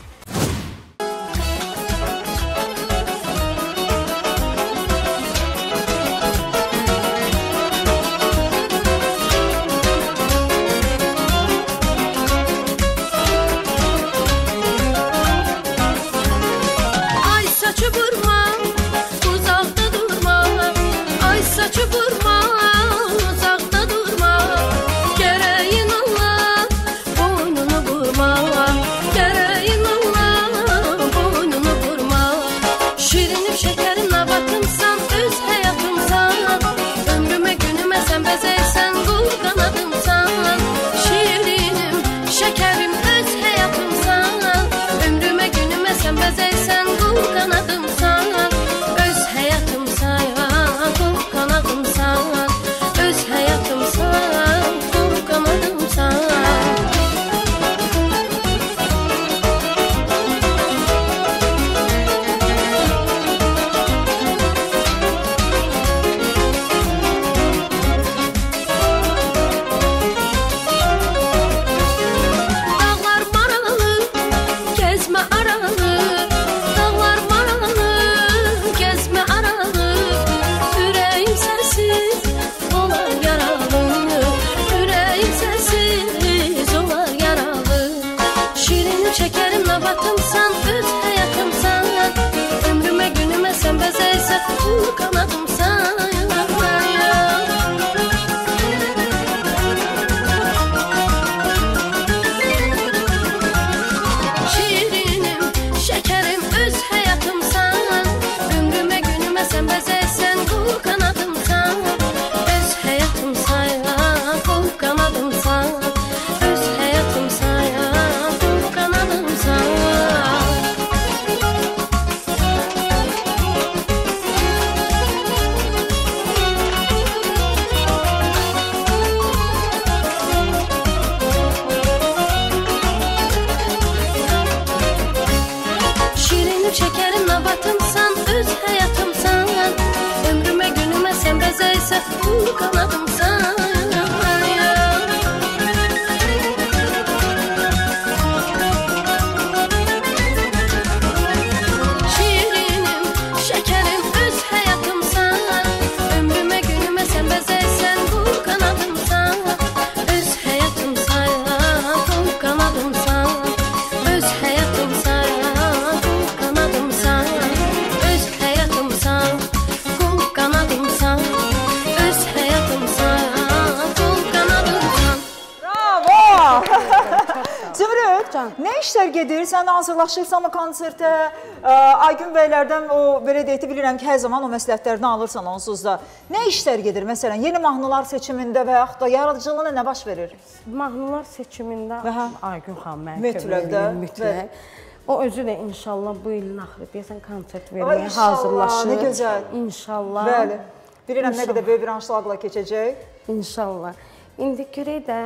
Sən hazırlaşırsan mı konsertə, Aygün bəylərdən o, belə deyək, bilirəm ki, hər zaman o məsləhətlərini alırsan onsuz da. Nə işlər gedir, məsələn, yeni mahnılar seçimində və yaxud da yaradıcılığına nə baş verir? Mahnılar seçimində Aygün xanım mənə mütləq. O özü də inşallah bu ilin axırı deyəsən konsert verməyə hazırlaşır. Ne gözəl. İnşallah. Bəli. Bilirəm nə qədər böyük bir anşlaqla keçəcək. İnşallah. İndi görək də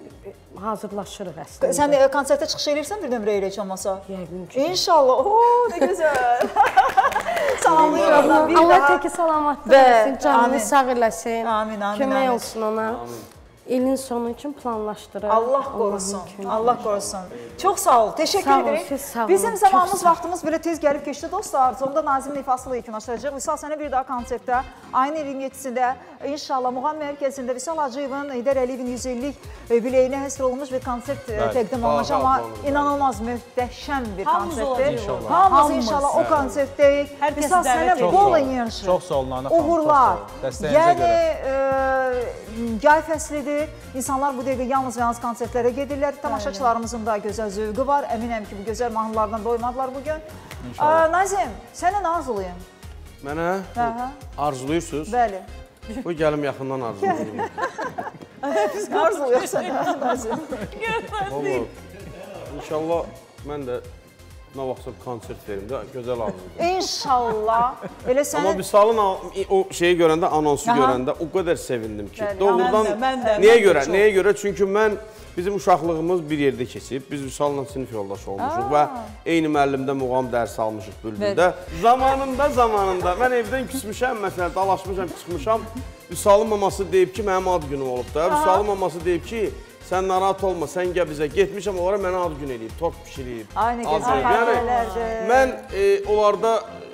hazırlaşırıq əslində. Sən konsertə çıxış edirsən bir nömrə ilə heç olmasa? Yəqin ki. İnşallah. Oo, nə gözəl. Salamlayıram. Allah təki salamat versin, canını sağ eləsin. Amin, amin. Kömək olsun ona. İlin sonu üçün planlaşdırır. Allah qorusun. Allah qorusun. Çox sağ ol. Təşəkkür edirik. Bizim zamanımız, vaxtımız belə tez gəlib keçdi dostlar. Sonda Nazimin ifasıyla yekunlaşdıracaq. Vüsal sənə bir daha konsertdə ayın 27-sində inşallah Muğam Mərkəzində Vüsal Hacıyevin, Heydər Əliyevin 100 illik biləyinə həsr olunmuş bir konsert təqdim olunacaq. Amma inanılmaz möhtəşəm bir konsertdir. Hamımız inşallah o konsertdəyik. Vüsal sənə bol enerji, uğurlar. Yəni yay fəslidir. ki, insanlar bu dəqiqə yalnız və yalnız konsertlərə gedirlər. Tamaşaçılarımızın da gözəl zövqü var. Əminəm ki, bu gözəl mahnılardan doymadılar bugün. Nazim, sənə nə arzuluyum? Mənə arzuluyursunuz? Bəli. Bu gəlim yaxından arzuluyum. Biz arzuluyuq sənə, Nazim. İnşallah mən də nə vaxtsa konsert verim də, gözəl arzuluyum. İnşallah. Elə sən... Amma Vüsalın o şeyi görəndə, anonsu görəndə o qədər sevindim ki. Doğrudan, nəyə görə? Çünki bizim uşaqlığımız bir yerdə keçib. Biz Vüsalla sinif yoldaş olmuşuq və eyni müəllimdə muğam dərsi almışıq Bülbüldə. Zamanında mən evdən küsmüşəm, məsələn, dalaşmışam, çıxmışam. Vüsalın maması deyib ki, mənim ad günüm olub da. Vüsalın maması deyib ki, sən narahat olma, sən gəl bizə. Getmişəm, onlara mənə ad gün eləyib, tort pişirib. Ay, nə gözəl xatirələrdir. Mən onlarda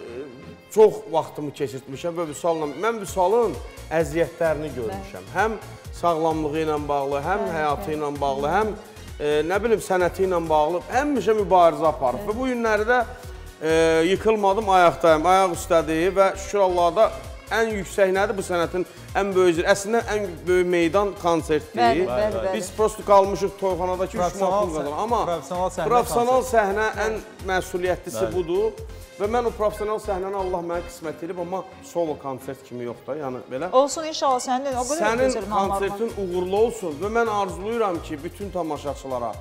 çox vaxtımı keçirtmişəm və mən Vüsalın əziyyətlərini görmüşəm. Həm sağlamlığı ilə bağlı, həm həyatı ilə bağlı, həm nə bilim sənəti ilə bağlı, həmişə mübarizə aparıb. Və bu günlərdə yıkılmadım, ayaqdayım, ayaq üstədir və şükür Allah'a da ən yüksək nədir bu sənətin ən böyük, əslində ən böyük meydan konsertdir. Biz prosto qalmışıq toyxanada ki, 3 manat qazanır. Amma profesional səhnə ən məsuliyyətlisi budur. Və mən o profesional səhnəni Allah mənə qismət edib, amma solo konsert kimi yox da, yəni belə. Olsun inşallah sənin konsertin uğurlu olsun və mən arzuluyuram ki, bütün tamaşaçılara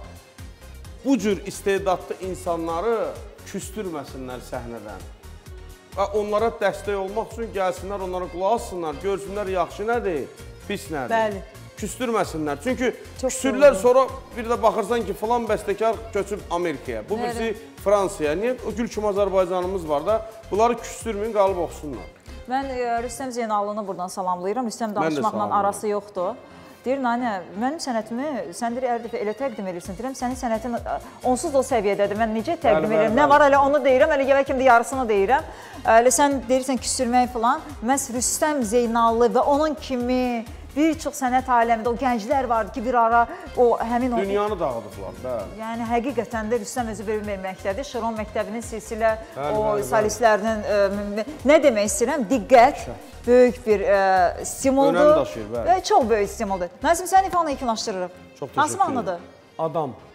bu cür istedadlı insanları küstürməsinlər səhnədən. Və onlara dəstək olmaq üçün gəlsinlər, onlara qulaq assınlar, görsünlər yaxşı nədir, pis nədir. Bəli. Küstürməsinlər. Çünki küstürlər sonra bir də baxırsan ki, filan bəstəkar köçüb Amerikaya, bu birisi Fransaya. Niyə? O gül kimi Azərbaycanımız var da, bunları küstürməyin, qalıb oxusunlar. Mən Rüstəm Zeynallını buradan salamlayıram. Rüstəm danışmaqla arası yoxdur. Deyir, Nanə, mənim sənətimi sən hər dəfə elə təqdim edirsən. Deyirəm, sənin sənətin onsuz da o səviyyədədir. Mən necə təqdim edirəm? Nə var, elə onu deyirəm, elə gələ kimi də yarısını deyirəm. Elə sən deyirsən küstürmək filan. Məhz Rüstəm Zeynallı və onun kimi bir çox sənət aləmində o gənclər vardı ki, bir ara o həmin o... Dünyanı dağıdıblar, bəli. Yəni, həqiqətən də Rüstəm özü bir məktəbdir. Şiron məktəbinin silsilə o solistlərinin... Nə demək istəyirəm? Diqqət, böyük bir stimuldur. Önəm daşıyır, bəli. Çox böyük stimuldur. Nazim, səni ifanla yekunlaşdırırıq. Çox təşəkkür ederim. Hansı mahnıdır? Adam.